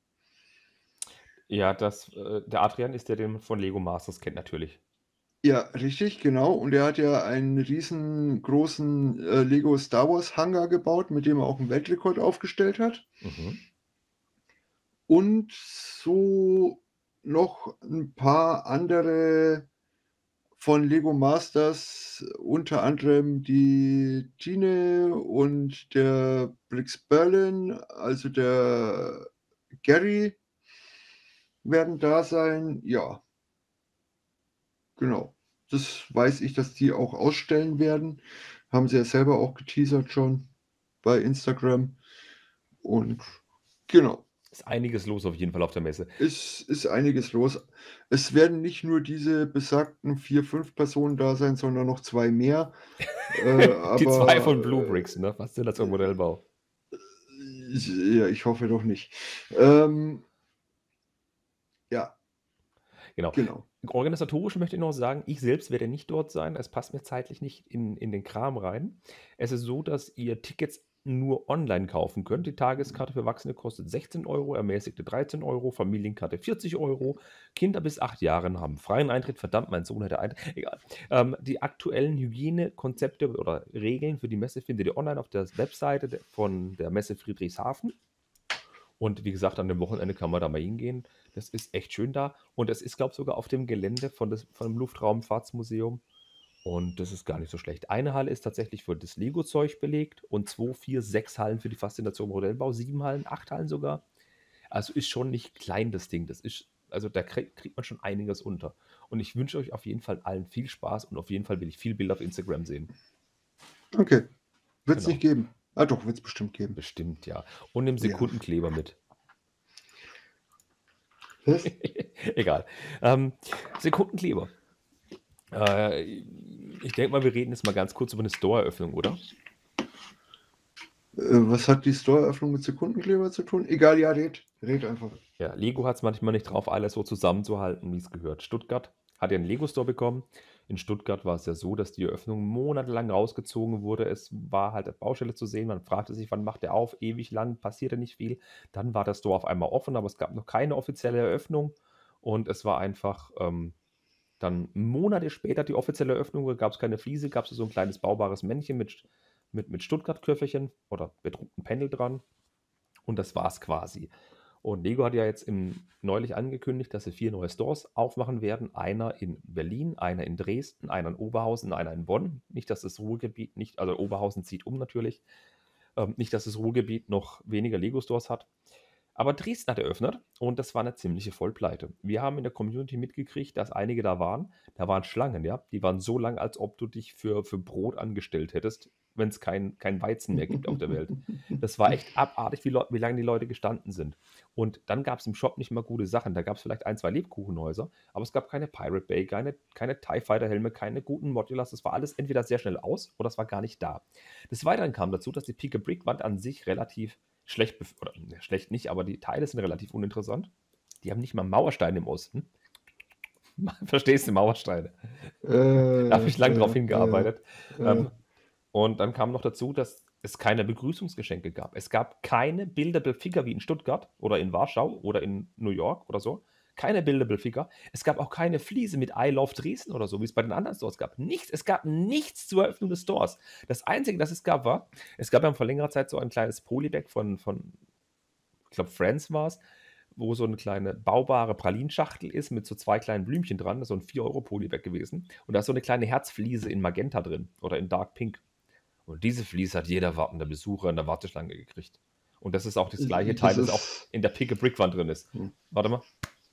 Ja, das, äh, der Adrian ist der, den man von Lego Masters kennt, natürlich. Ja, richtig, genau. Und er hat ja einen riesengroßen äh, Lego Star Wars Hangar gebaut, mit dem er auch einen Weltrekord aufgestellt hat. Mhm. Und so noch ein paar andere von Lego Masters, unter anderem die Tine und der Brix Berlin, also der Gary, werden da sein. Ja, genau. Das weiß ich, dass die auch ausstellen werden. Haben sie ja selber auch geteasert schon bei Instagram. Und genau. Ist einiges los auf jeden Fall auf der Messe. Es ist einiges los. Es werden nicht nur diese besagten vier, fünf Personen da sein, sondern noch zwei mehr. Äh, Die zwei von aber Blue Bricks, ne? Faszination Modellbau. ich, ja, ich hoffe doch nicht. Ähm, ja, Genau. genau. Organisatorisch möchte ich noch sagen, ich selbst werde nicht dort sein. Es passt mir zeitlich nicht in, in den Kram rein. Es ist so, dass ihr Tickets nur online kaufen könnt. Die Tageskarte für Erwachsene kostet sechzehn Euro, ermäßigte dreizehn Euro, Familienkarte vierzig Euro. Kinder bis acht Jahren haben freien Eintritt. Verdammt, mein Sohn hätte Eintritt. Egal. Ähm, die aktuellen Hygienekonzepte oder Regeln für die Messe findet ihr online auf der Webseite der- von der Messe Friedrichshafen. Und wie gesagt, an dem Wochenende kann man da mal hingehen. Das ist echt schön da. Und es ist, glaube ich, sogar auf dem Gelände von, des, von dem Luftraumfahrtsmuseum. Und das ist gar nicht so schlecht. Eine Halle ist tatsächlich für das Lego-Zeug belegt und zwei, vier, sechs Hallen für die Faszination Modellbau, sieben Hallen, acht Hallen sogar. Also ist schon nicht klein das Ding. Das ist also da kriegt, kriegt man schon einiges unter. Und ich wünsche euch auf jeden Fall allen viel Spaß und auf jeden Fall will ich viel Bilder auf Instagram sehen. Okay. Wird es Genau. nicht geben. Ah doch, wird es bestimmt geben. Bestimmt, ja. Und nimm Ja. Sekundenkleber mit. Was? Egal. Ähm, Sekundenkleber. Äh, ich denke mal, wir reden jetzt mal ganz kurz über eine Store-Eröffnung, oder? Äh, was hat die Store-Eröffnung mit Sekundenkleber zu tun? Egal, ja, red. Red einfach. Ja, Lego hat es manchmal nicht drauf, alles so zusammenzuhalten, wie es gehört. Stuttgart hat ja einen Lego-Store bekommen. In Stuttgart war es ja so, dass die Eröffnung monatelang rausgezogen wurde. Es war halt eine Baustelle zu sehen. Man fragte sich, wann macht der auf? Ewig lang, passierte nicht viel. Dann war der Store auf einmal offen, aber es gab noch keine offizielle Eröffnung. Und es war einfach ähm, dann Monate später die offizielle Eröffnung. Da gab es keine Fliese, gab es so ein kleines baubares Männchen mit, mit, mit Stuttgart-Köfferchen oder bedruckten Panel dran. Und das war's quasi. Und Lego hat ja jetzt im, neulich angekündigt, dass sie vier neue Stores aufmachen werden. Einer in Berlin, einer in Dresden, einer in Oberhausen, einer in Bonn. Nicht, dass das Ruhrgebiet nicht, also Oberhausen zieht um natürlich. Ähm, nicht, dass das Ruhrgebiet noch weniger Lego-Stores hat. Aber Dresden hat eröffnet und das war eine ziemliche Vollpleite. Wir haben in der Community mitgekriegt, dass einige da waren. Da waren Schlangen, ja. Die waren so lang, als ob du dich für, für Brot angestellt hättest, wenn es kein, kein Weizen mehr gibt auf der Welt. Das war echt abartig, wie, Leu- wie lange die Leute gestanden sind. Und dann gab es im Shop nicht mal gute Sachen. Da gab es vielleicht ein, zwei Lebkuchenhäuser, aber es gab keine Pirate Bay, keine, keine TIE Fighter Helme, keine guten Modulars. Das war alles entweder sehr schnell aus oder es war gar nicht da. Des Weiteren kam dazu, dass die Pika Brick Wand an sich relativ schlecht, bef- oder ne, schlecht nicht, aber die Teile sind relativ uninteressant. Die haben nicht mal Mauersteine im Osten. Verstehst du, Mauersteine? Äh, Da habe ich lange äh, drauf hingearbeitet. äh, Ähm, und dann kam noch dazu, dass es keine Begrüßungsgeschenke gab. Es gab keine Buildable Figure wie in Stuttgart oder in Warschau oder in New York oder so. Keine Buildable Figure. Es gab auch keine Fliese mit I Love Dresden oder so, wie es bei den anderen Stores gab. Nichts. Es gab nichts zur Eröffnung des Stores. Das Einzige, das es gab, war, es gab ja vor längerer Zeit so ein kleines Polybag von, von ich glaube, Friends war es, wo so eine kleine baubare Pralinschachtel ist mit so zwei kleinen Blümchen dran. Das ist so ein vier Euro Polybag gewesen. Und da ist so eine kleine Herzfliese in Magenta drin oder in Dark Pink. Und diese Fliese hat jeder wartende Besucher in der Warteschlange gekriegt. Und das ist auch das gleiche das Teil, das auch ist. in der Pick-a-Brick-Wand drin ist. Hm. Warte mal.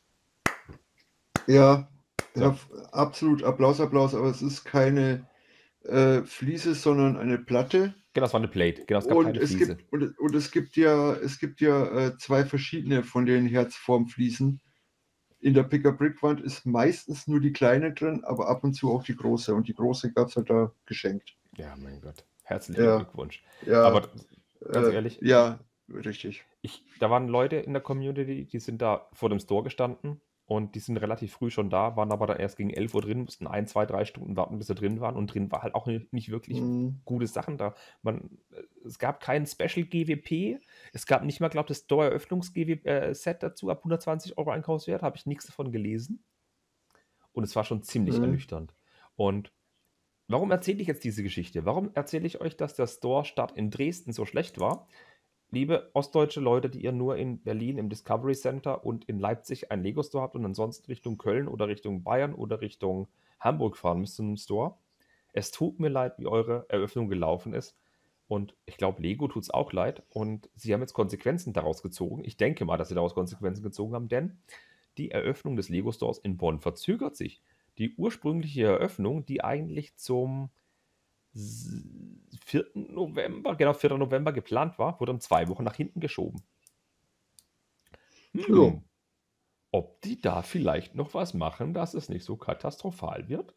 Ja, So. ja, absolut Applaus, Applaus, aber es ist keine äh, Fliese, sondern eine Platte. Genau, es war eine Plate. Genau, es gab Und keine es Fliese. gibt, und, und es gibt ja, es gibt ja äh, zwei verschiedene von den Herzformfliesen. In der Pick-a-Brick-Wand ist meistens nur die kleine drin, aber ab und zu auch die große. Und die große gab es halt da geschenkt. Ja, mein Gott. Herzlichen Ja, Glückwunsch. ja, Aber ganz äh, ehrlich, ja, richtig. ich, da waren Leute in der Community, die sind da vor dem Store gestanden und die sind relativ früh schon da, waren aber dann erst gegen elf Uhr drin, mussten ein, zwei, drei Stunden warten, bis sie drin waren. Und drin war halt auch nicht, nicht wirklich Hm. gute Sachen da. Man, äh, es gab kein Special G W P, es gab nicht mal, glaube ich, das Store-Eröffnungs-G W-Set dazu ab hundertzwanzig Euro Einkaufswert, habe ich nichts davon gelesen. Und es war schon ziemlich Hm. ernüchternd. Und warum erzähle ich jetzt diese Geschichte? Warum erzähle ich euch, dass der Store-Start in Dresden so schlecht war? Liebe ostdeutsche Leute, die ihr nur in Berlin im Discovery Center und in Leipzig ein Lego-Store habt und ansonsten Richtung Köln oder Richtung Bayern oder Richtung Hamburg fahren müsst zu einem Store. Es tut mir leid, wie eure Eröffnung gelaufen ist. Und ich glaube, Lego tut es auch leid. Und sie haben jetzt Konsequenzen daraus gezogen. Ich denke mal, dass sie daraus Konsequenzen gezogen haben, denn die Eröffnung des Lego-Stores in Bonn verzögert sich. Die ursprüngliche Eröffnung, die eigentlich zum s- vierten November, genau, vierten November geplant war, wurde um zwei Wochen nach hinten geschoben. Ja. Hm, ob die da vielleicht noch was machen, dass es nicht so katastrophal wird?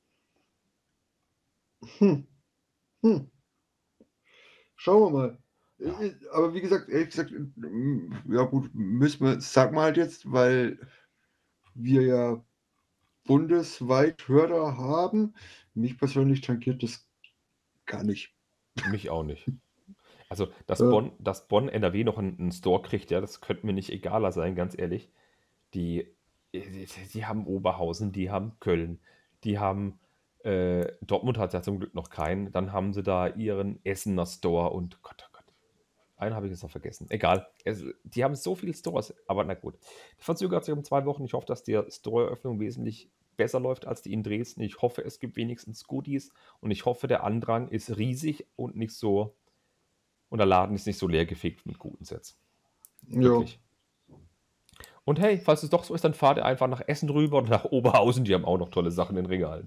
Hm. Hm. Schauen wir mal. Ja. Äh, Aber wie gesagt, ehrlich gesagt, äh, ja gut, müssen wir, sag mal halt jetzt, weil wir ja bundesweit Hörer haben. Mich persönlich tangiert das gar nicht. Mich auch nicht. Also, dass Äh, Bonn, dass Bonn N R W noch einen, einen Store kriegt, ja, das könnte mir nicht egaler sein, ganz ehrlich. Die, die, die haben Oberhausen, die haben Köln, die haben, äh, Dortmund hat ja zum Glück noch keinen. Dann haben sie da ihren Essener Store und Gott, oh Gott, einen habe ich jetzt noch vergessen. Egal. Es, die haben so viele Stores, aber na gut. Die verzögert sich um zwei Wochen. Ich hoffe, dass die Store-Eröffnung wesentlich besser läuft als die in Dresden. Ich hoffe, es gibt wenigstens Goodies und ich hoffe, der Andrang ist riesig und nicht so, und der Laden ist nicht so leer gefegt mit guten Sets. ja. Wirklich. Und hey, falls es doch so ist, dann fahrt ihr einfach nach Essen rüber oder nach Oberhausen. Die haben auch noch tolle Sachen in den Regalen.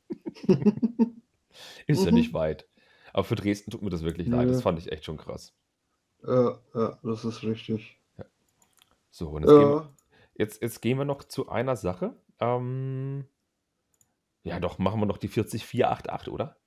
Ist ja nicht Mhm. weit. Aber für Dresden tut mir das wirklich leid. Das Ja, fand ich echt schon krass. ja, ja, das ist richtig. So, und jetzt gehen wir, Ja, jetzt, jetzt gehen wir noch zu einer Sache. Ähm, ja, doch, machen wir noch die vierzig vier achtundachtzig, oder?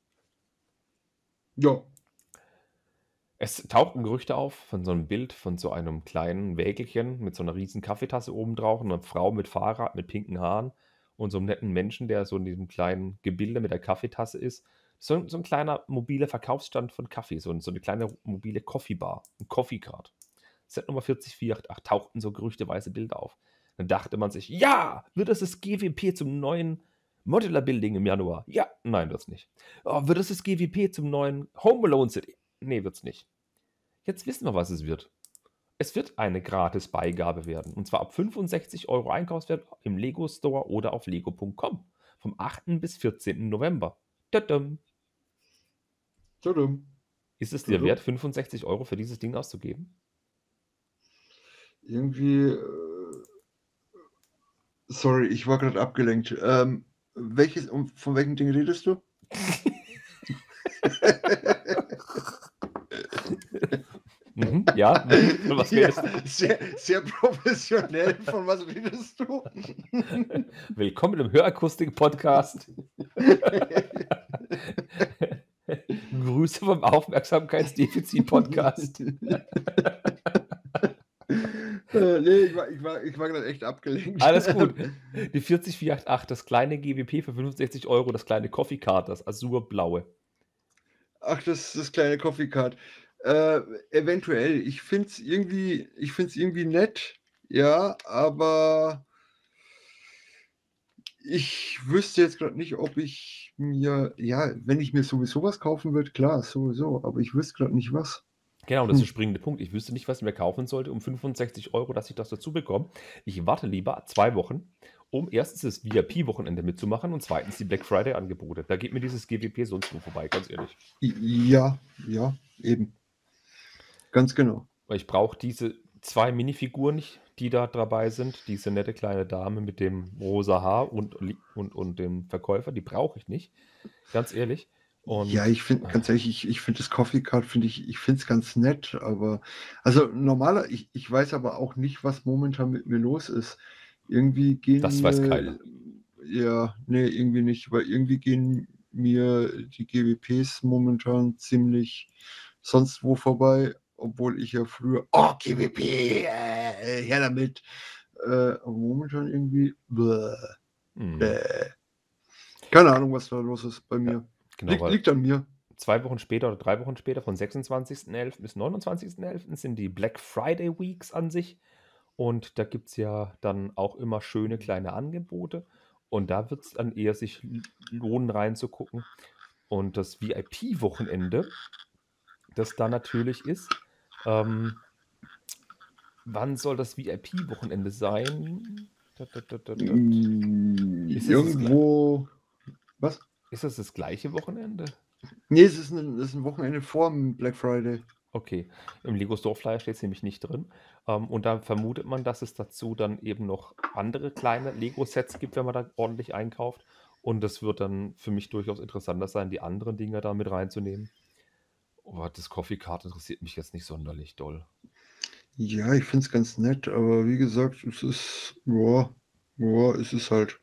ja. Es tauchten Gerüchte auf von so einem Bild von so einem kleinen Wägelchen mit so einer riesen Kaffeetasse oben drauf und einer Frau mit Fahrrad mit pinken Haaren und so einem netten Menschen, der so in diesem kleinen Gebilde mit der Kaffeetasse ist. So, ein- so ein kleiner mobiler Verkaufsstand von Kaffee, so, ein- so eine kleine mobile Coffee Bar, ein Coffee Cart. Set Nummer vierzig vier achtundachtzig tauchten so gerüchteweise Bilder auf. Dann dachte man sich, ja, wird es das G W P zum neuen Modular Building im Januar? Ja, nein, wird's nicht. Oh, wird es das G W P zum neuen Home Alone City? Nee, wird's nicht. Jetzt wissen wir, was es wird. Es wird eine Gratis-Beigabe werden. Und zwar ab fünfundsechzig Euro Einkaufswert im Lego Store oder auf lego punkt com. Vom achten bis vierzehnten November. Tadam. Tudum, Ist es dir tudum. wert, fünfundsechzig Euro für dieses Ding auszugeben? Irgendwie, äh, sorry, ich war gerade abgelenkt. Ähm, welches, um, von welchem Ding redest du? Mhm, ja, von was Ja, redest du? sehr, sehr professionell. Von was redest du? Willkommen im Hörakustik-Podcast. Grüße vom Aufmerksamkeitsdefizit-Podcast. Äh, nee, ich war, ich war, ich war gerade echt abgelenkt. Alles gut. Die vierzig vier achtundachtzig, das kleine G W P für fünfundsechzig Euro, das kleine Coffee Card, das azurblaue. Ach, das das kleine Coffee Card. Äh, eventuell. Ich finde es irgendwie ich finde es irgendwie nett, ja, aber ich wüsste jetzt gerade nicht, ob ich mir ja, wenn ich mir sowieso was kaufen würde, klar, sowieso, aber ich wüsste gerade nicht was. Genau, das ist der Hm. springende Punkt. Ich wüsste nicht, was ich mir kaufen sollte um fünfundsechzig Euro, dass ich das dazu bekomme. Ich warte lieber zwei Wochen, um erstens das V I P-Wochenende mitzumachen und zweitens die Black Friday-Angebote. Da geht mir dieses G W P sonst nur vorbei, ganz ehrlich. Ja, ja, eben. Ganz genau. Weil ich brauche diese zwei Minifiguren nicht, die da dabei sind. Diese nette kleine Dame mit dem rosa Haar und, und, und dem Verkäufer, die brauche ich nicht. Ganz ehrlich. Und Ja, ich finde ganz ehrlich, ich ich finde das Coffee Card finde ich ich finde es ganz nett, aber also normaler ich ich weiß aber auch nicht, was momentan mit mir los ist. Irgendwie gehen das weiß keiner. mir ja, ne, irgendwie nicht, weil irgendwie gehen mir die G W Ps momentan ziemlich sonst wo vorbei, obwohl ich ja früher: „Oh, G W P, äh, her damit!“ Äh, aber momentan irgendwie bäh, Mhm. bäh. Keine Ahnung, was da los ist bei Ja, mir. genau, Liegt weil liegt an mir. zwei Wochen später oder drei Wochen später, von sechsundzwanzigsten elften bis neunundzwanzigsten elften sind die Black Friday Weeks an sich. Und da gibt es ja dann auch immer schöne kleine Angebote. Und da wird es dann eher sich l- lohnen, reinzugucken. Und das V I P-Wochenende, das da natürlich ist, ähm, wann soll das V I P-Wochenende sein? Dat, dat, dat, dat, dat. Hm, Ist es das, gle- irgendwo was? ist das das gleiche Wochenende? Ne, es ist 'n es ist 'n Wochenende vorm Black Friday. Okay, im Lego Store Flyer steht es nämlich nicht drin. Ähm, und da vermutet man, dass es dazu dann eben noch andere kleine Lego-Sets gibt, wenn man da ordentlich einkauft. Und das wird dann für mich durchaus interessanter sein, die anderen Dinger da mit reinzunehmen. Aber das Coffee Card interessiert mich jetzt nicht sonderlich doll. Ja, ich finde es ganz nett, aber wie gesagt, es ist ja, ja, es ist halt.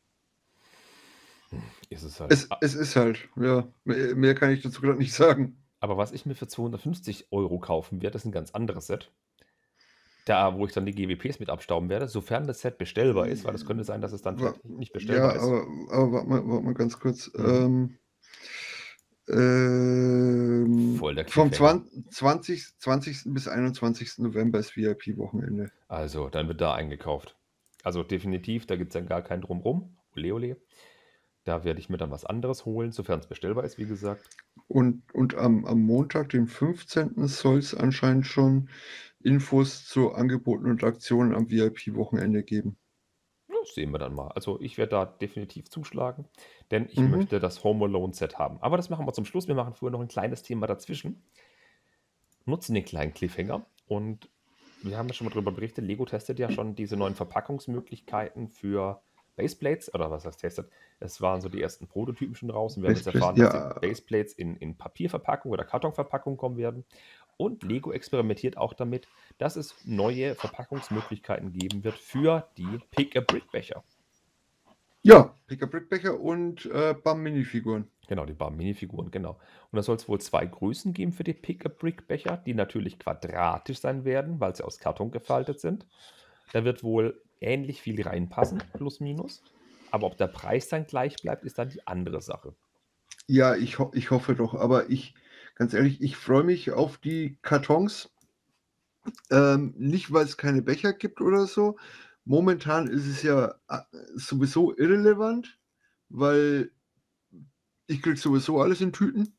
Ist es halt. Es A- es ist halt, ja. Mehr mehr kann ich dazu grad nicht sagen. Aber was ich mir für zweihundertfünfzig Euro kaufen werde, ist ein ganz anderes Set. Da, wo ich dann die G W Ps mit abstauben werde, sofern das Set bestellbar ist, weil es könnte sein, dass es dann Wa vielleicht nicht ja, bestellbar ist. aber aber warte mal warte mal ganz kurz. Mhm. Ähm, ähm, Voll der vom Cliffhanger. zwan zwanzig zwanzigsten bis einundzwanzigsten November ist V I P-Wochenende. Also, dann wird da eingekauft. Also definitiv, da gibt es dann gar keinen Drumrum. Ole, ole. Da werde ich mir dann was anderes holen, sofern es bestellbar ist, wie gesagt. Und und am am Montag, dem fünfzehnten soll es anscheinend schon Infos zu Angeboten und Aktionen am V I P-Wochenende geben. Ja, das sehen wir dann mal. Also ich werde da definitiv zuschlagen, denn ich Mhm. möchte das Home Alone Set haben. Aber das machen wir zum Schluss. Wir machen vorher noch ein kleines Thema dazwischen. Nutzen den kleinen Cliffhanger und wir haben ja schon mal darüber berichtet, Lego testet ja schon diese neuen Verpackungsmöglichkeiten für Baseplates, oder was heißt testet? Es waren so die ersten Prototypen schon raus und wir haben jetzt Baseplates, erfahren, dass die ja. Baseplates in, in Papierverpackung oder Kartonverpackung kommen werden. Und Lego experimentiert auch damit, dass es neue Verpackungsmöglichkeiten geben wird für die Pick-a-Brick-Becher. Ja, Pick-a-Brick-Becher und äh, Bam-Minifiguren. Genau, die Bar-Minifiguren, genau. Und da soll es wohl zwei Größen geben für die Pick-a-Brick-Becher, die natürlich quadratisch sein werden, weil sie aus Karton gefaltet sind. Da wird wohl ähnlich viel reinpassen, plus minus. Aber ob der Preis dann gleich bleibt, ist dann die andere Sache. Ja, ich, ho ich hoffe doch, aber ich, ganz ehrlich, ich freue mich auf die Kartons. Ähm, nicht, weil es keine Becher gibt oder so. Momentan ist es ja äh, sowieso irrelevant, weil ich krieg sowieso alles in Tüten.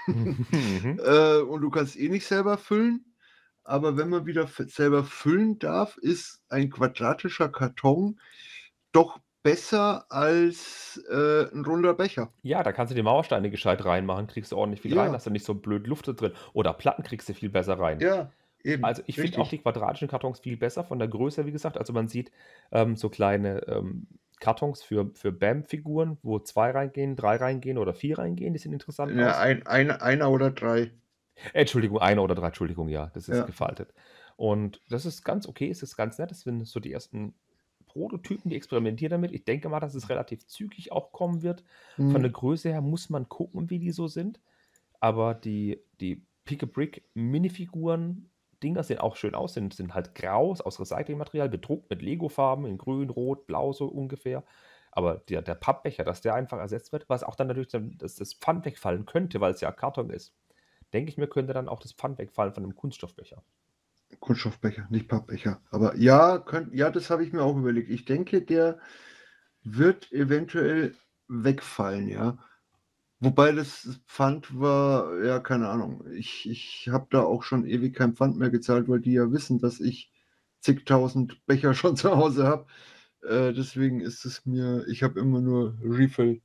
Mhm. äh, und du kannst eh nicht selber füllen. Aber wenn man wieder f- selber füllen darf, ist ein quadratischer Karton doch besser als äh, ein runder Becher. Ja, da kannst du die Mauersteine gescheit reinmachen, kriegst du ordentlich viel rein, Ja, hast du nicht so blöd Luft da drin. Oder Platten kriegst du viel besser rein. ja, eben, Also ich finde auch die richtig. quadratischen Kartons viel besser von der Größe, wie gesagt. Also man sieht ähm, so kleine ähm, Kartons für, für B A M-Figuren, wo zwei reingehen, drei reingehen oder vier reingehen. Die sehen interessant Ja, aus. ein, ein, einer oder drei. Äh, Entschuldigung, einer oder drei, Entschuldigung, ja, das ist Ja. gefaltet. Und das ist ganz okay, es ist ganz nett. Das sind so die ersten Prototypen, die experimentieren damit. Ich denke mal, dass es relativ zügig auch kommen wird. Von Hm. der Größe her muss man gucken, wie die so sind. Aber die, die Pick-a-Brick-Minifiguren, Dinger sehen auch schön aus, sind, sind halt grau, aus Recyclingmaterial, bedruckt mit Lego-Farben in grün, rot, blau so ungefähr. Aber der, der Pappbecher, dass der einfach ersetzt wird, was auch dann natürlich dann, dass das Pfand wegfallen könnte, weil es ja Karton ist. Denke ich mir, könnte dann auch das Pfand wegfallen von einem Kunststoffbecher. Kunststoffbecher, nicht Pappbecher. Aber ja, könnt, ja, das habe ich mir auch überlegt. Ich denke, der wird eventuell wegfallen, ja. Wobei das Pfand war, ja, keine Ahnung. Ich, ich habe da auch schon ewig kein Pfand mehr gezahlt, weil die ja wissen, dass ich zigtausend Becher schon zu Hause habe. Äh, deswegen ist es mir, ich habe immer nur Refill.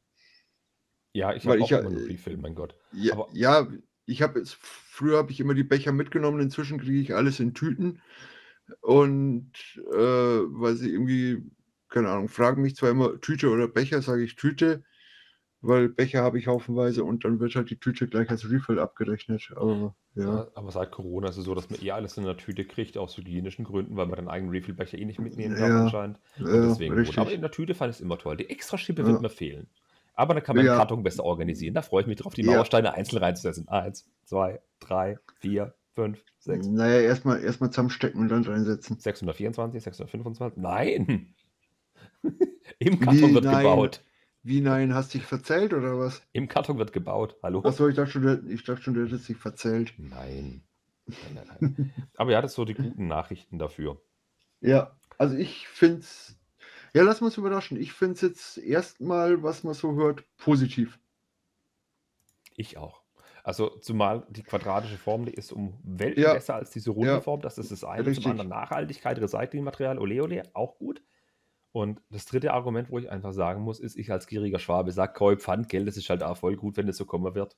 Ja, ich Weil habe ich auch ja, immer nur Refill, mein Gott. ja, Aber ja, ich habe jetzt, früher habe ich immer die Becher mitgenommen, inzwischen kriege ich alles in Tüten. Und äh, weil sie irgendwie, keine Ahnung, fragen mich zwar immer Tüte oder Becher, sage ich Tüte, weil Becher habe ich haufenweise und dann wird halt die Tüte gleich als Refill abgerechnet. Aber ja, Ja, aber seit Corona ist es so, dass man eher alles in der Tüte kriegt, aus hygienischen Gründen, weil man den eigenen Refillbecher eh nicht mitnehmen darf ja, anscheinend. Und ja, deswegen gut. Aber in richtig. der Tüte fand ich es immer toll. Die Extraschippe wird Ja, mir fehlen. Aber dann kann man den ja, Karton besser organisieren. Da freue ich mich drauf, die ja. Mauersteine einzeln reinzusetzen. Eins, zwei, drei, vier, fünf, sechs, Naja, erstmal erstmal zusammenstecken und dann reinsetzen. sechshundertvierundzwanzig, sechshundertfünfundzwanzig. Nein! Im Karton Wie, wird nein, gebaut. wie, nein, hast dich verzählt oder was? Im Karton wird gebaut. Hallo? Achso, ich dachte schon, du- ich dachte schon, du hättest dich verzählt. Nein. Nein, nein, nein. Aber ja, das sind so die guten Nachrichten dafür. Ja, also ich finde es, ja, lass uns überraschen. Ich finde es jetzt erstmal, was man so hört, positiv. Ich auch. Also zumal die quadratische Form, die ist um Welten Ja, besser als diese runde ja, Form. Das ist das eine. Zum richtig. anderen Nachhaltigkeit, Recyclingmaterial, ole ole, auch gut. Und das dritte Argument, wo ich einfach sagen muss, ist, ich als gieriger Schwabe sage, Koi, Pfandgeld, das ist halt auch voll gut, wenn es so kommen wird.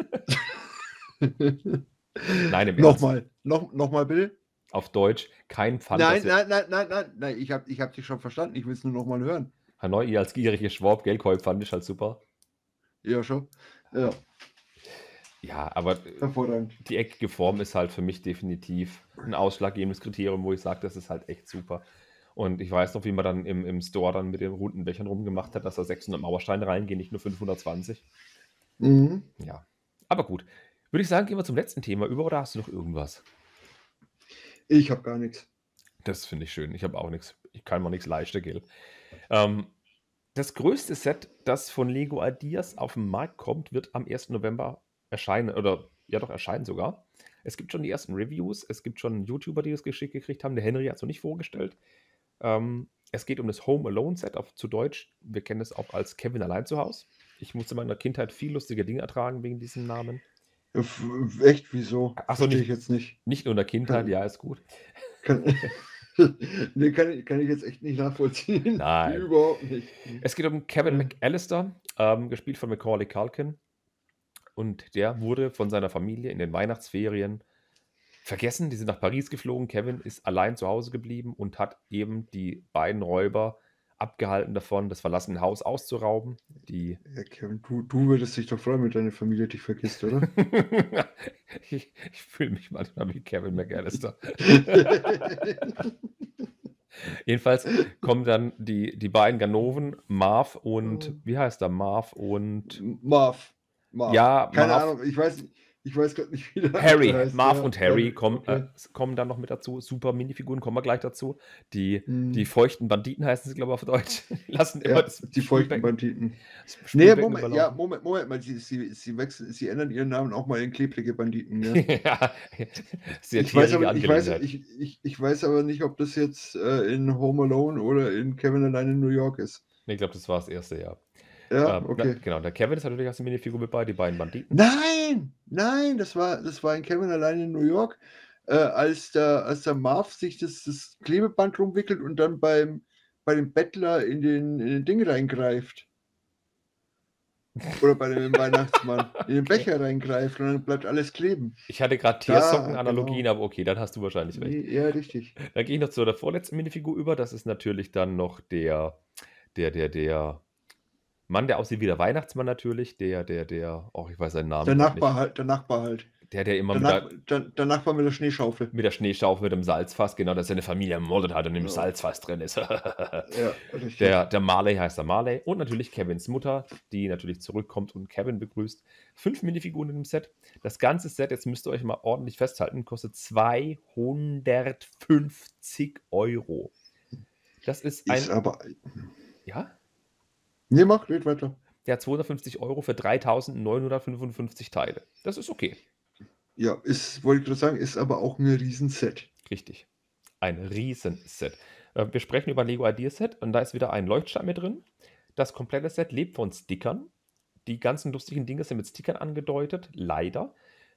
Nein, im Ernst. Nochmal, noch, nochmal bitte. Auf Deutsch, kein Pfand. Nein, dass ihr- nein, nein, nein, nein, nein, ich habe ich hab dich schon verstanden. Ich will es nur nochmal hören. Hanoi, ihr als gieriger Schwab, gell, Koi, Pfand ist halt super. Ja, schon. Ja, Ja, aber äh, hervorragend. die eckige Form ist halt für mich definitiv ein ausschlaggebendes Kriterium, wo ich sage, das ist halt echt super. Und ich weiß noch, wie man dann im, im Store dann mit den runden Bechern rumgemacht hat, dass da sechshundert Mauersteine reingehen, nicht nur fünfhundertzwanzig. Mhm. Ja, aber gut. Würde ich sagen, gehen wir zum letzten Thema über oder hast du noch irgendwas? Ich habe gar nichts. Das finde ich schön. Ich habe auch nichts. Ich kann mir nichts leisten, gell? Ähm, das größte Set, das von Lego Ideas auf den Markt kommt, wird am ersten November erscheinen. Oder ja, doch erscheinen sogar. Es gibt schon die ersten Reviews. Es gibt schon YouTuber, die das geschickt gekriegt haben. Der Henry hat es noch nicht vorgestellt. Ähm, es geht um das Home Alone Set auf zu Deutsch. Wir kennen es auch als Kevin allein zu Hause. Ich musste in meiner Kindheit viel lustige Dinge ertragen wegen diesem Namen. F echt, wieso? Ach so, Verstehe nicht- ich jetzt nicht. Nicht nur in der Kindheit, Kann- ja, ist gut. Kann, nee, kann, ich- kann ich jetzt echt nicht nachvollziehen. Nein. Überhaupt nicht. Es geht um Kevin Mhm. McAllister, ähm, gespielt von Macaulay Culkin. Und der wurde von seiner Familie in den Weihnachtsferien vergessen. Die sind nach Paris geflogen. Kevin ist allein zu Hause geblieben und hat eben die beiden Räuber abgehalten davon, das verlassene Haus auszurauben. Die Ja, Kevin, du, du würdest dich doch freuen, wenn deine Familie dich vergisst, oder? ich ich fühle mich manchmal wie Kevin McAllister. Jedenfalls kommen dann die, die beiden Ganoven, Marv und, wie heißt er, Marv und, Marv. Marv. ja, Keine Marv, Ahnung, ich weiß, ich weiß gerade nicht, wie der Harry, andere heißt. Marv ja. und Harry kommen, Okay. äh, kommen dann noch mit dazu. Super Minifiguren, kommen wir gleich dazu. Die, Hm. die feuchten Banditen heißen sie, glaube ich, auf Deutsch. Die lassen immer Ja, das die feuchten Spülbecken- Banditen. das Nee, Spülbecken Moment, ja, überlaufen. Moment, Moment mal, sie, sie, sie wechseln, sie ändern ihren Namen auch mal in klebrige Banditen, ja. Ja, sehr Ich weiß, tierige aber, ich, weiß, Angelegenheit. ich, ich, ich weiß aber nicht, ob das jetzt äh, in Home Alone oder in Kevin allein in New York ist. Nee, ich glaube, das war das erste Jahr. Ja, Ähm, okay. na, genau, der Kevin ist natürlich aus der Minifigur mit bei, die beiden Banditen. Nein, nein, das war, das war in Kevin allein in New York, äh, als, der, als der Marv sich das, das Klebeband rumwickelt und dann beim, bei dem Bettler in den, in den Ding reingreift. Oder bei dem Weihnachtsmann in den Okay. Becher reingreift und dann bleibt alles kleben. Ich hatte gerade Da, Tiersocken-Analogien, genau. aber okay, dann hast du wahrscheinlich recht. Nee, ja, richtig. Dann gehe ich noch zu der vorletzten Minifigur über. Das ist natürlich dann noch der, der, der, der Mann, der aussieht wie der Weihnachtsmann natürlich. Der, der, der, oh, ich weiß seinen Namen Der grad Nachbar nicht. halt, der Nachbar halt. Der, der immer Der, mit Nach, der, der, der Nachbar mit der Schneeschaufel. mit der Schneeschaufel, mit dem Salzfass, genau, dass seine Familie ermordet hat und im Ja. Salzfass drin ist. Ja, richtig. Der, der Marley heißt der Marley und natürlich Kevins Mutter, die natürlich zurückkommt und Kevin begrüßt. Fünf Minifiguren in dem Set. Das ganze Set, jetzt müsst ihr euch mal ordentlich festhalten, kostet zweihundertfünfzig Euro. Das ist ein, Ist aber. ja, Nee, mach, red weiter. der hat zweihundertfünfzig Euro für dreitausendneunhundertfünfundfünfzig Teile. Das ist okay. Ja, ist, wollte ich gerade sagen, ist aber auch ein Riesenset. Richtig. Ein Riesenset. Äh, Wir sprechen über ein Lego Idea Set und da ist wieder ein Leuchtstein mit drin. Das komplette Set lebt von Stickern. Die ganzen lustigen Dinge sind mit Stickern angedeutet, leider.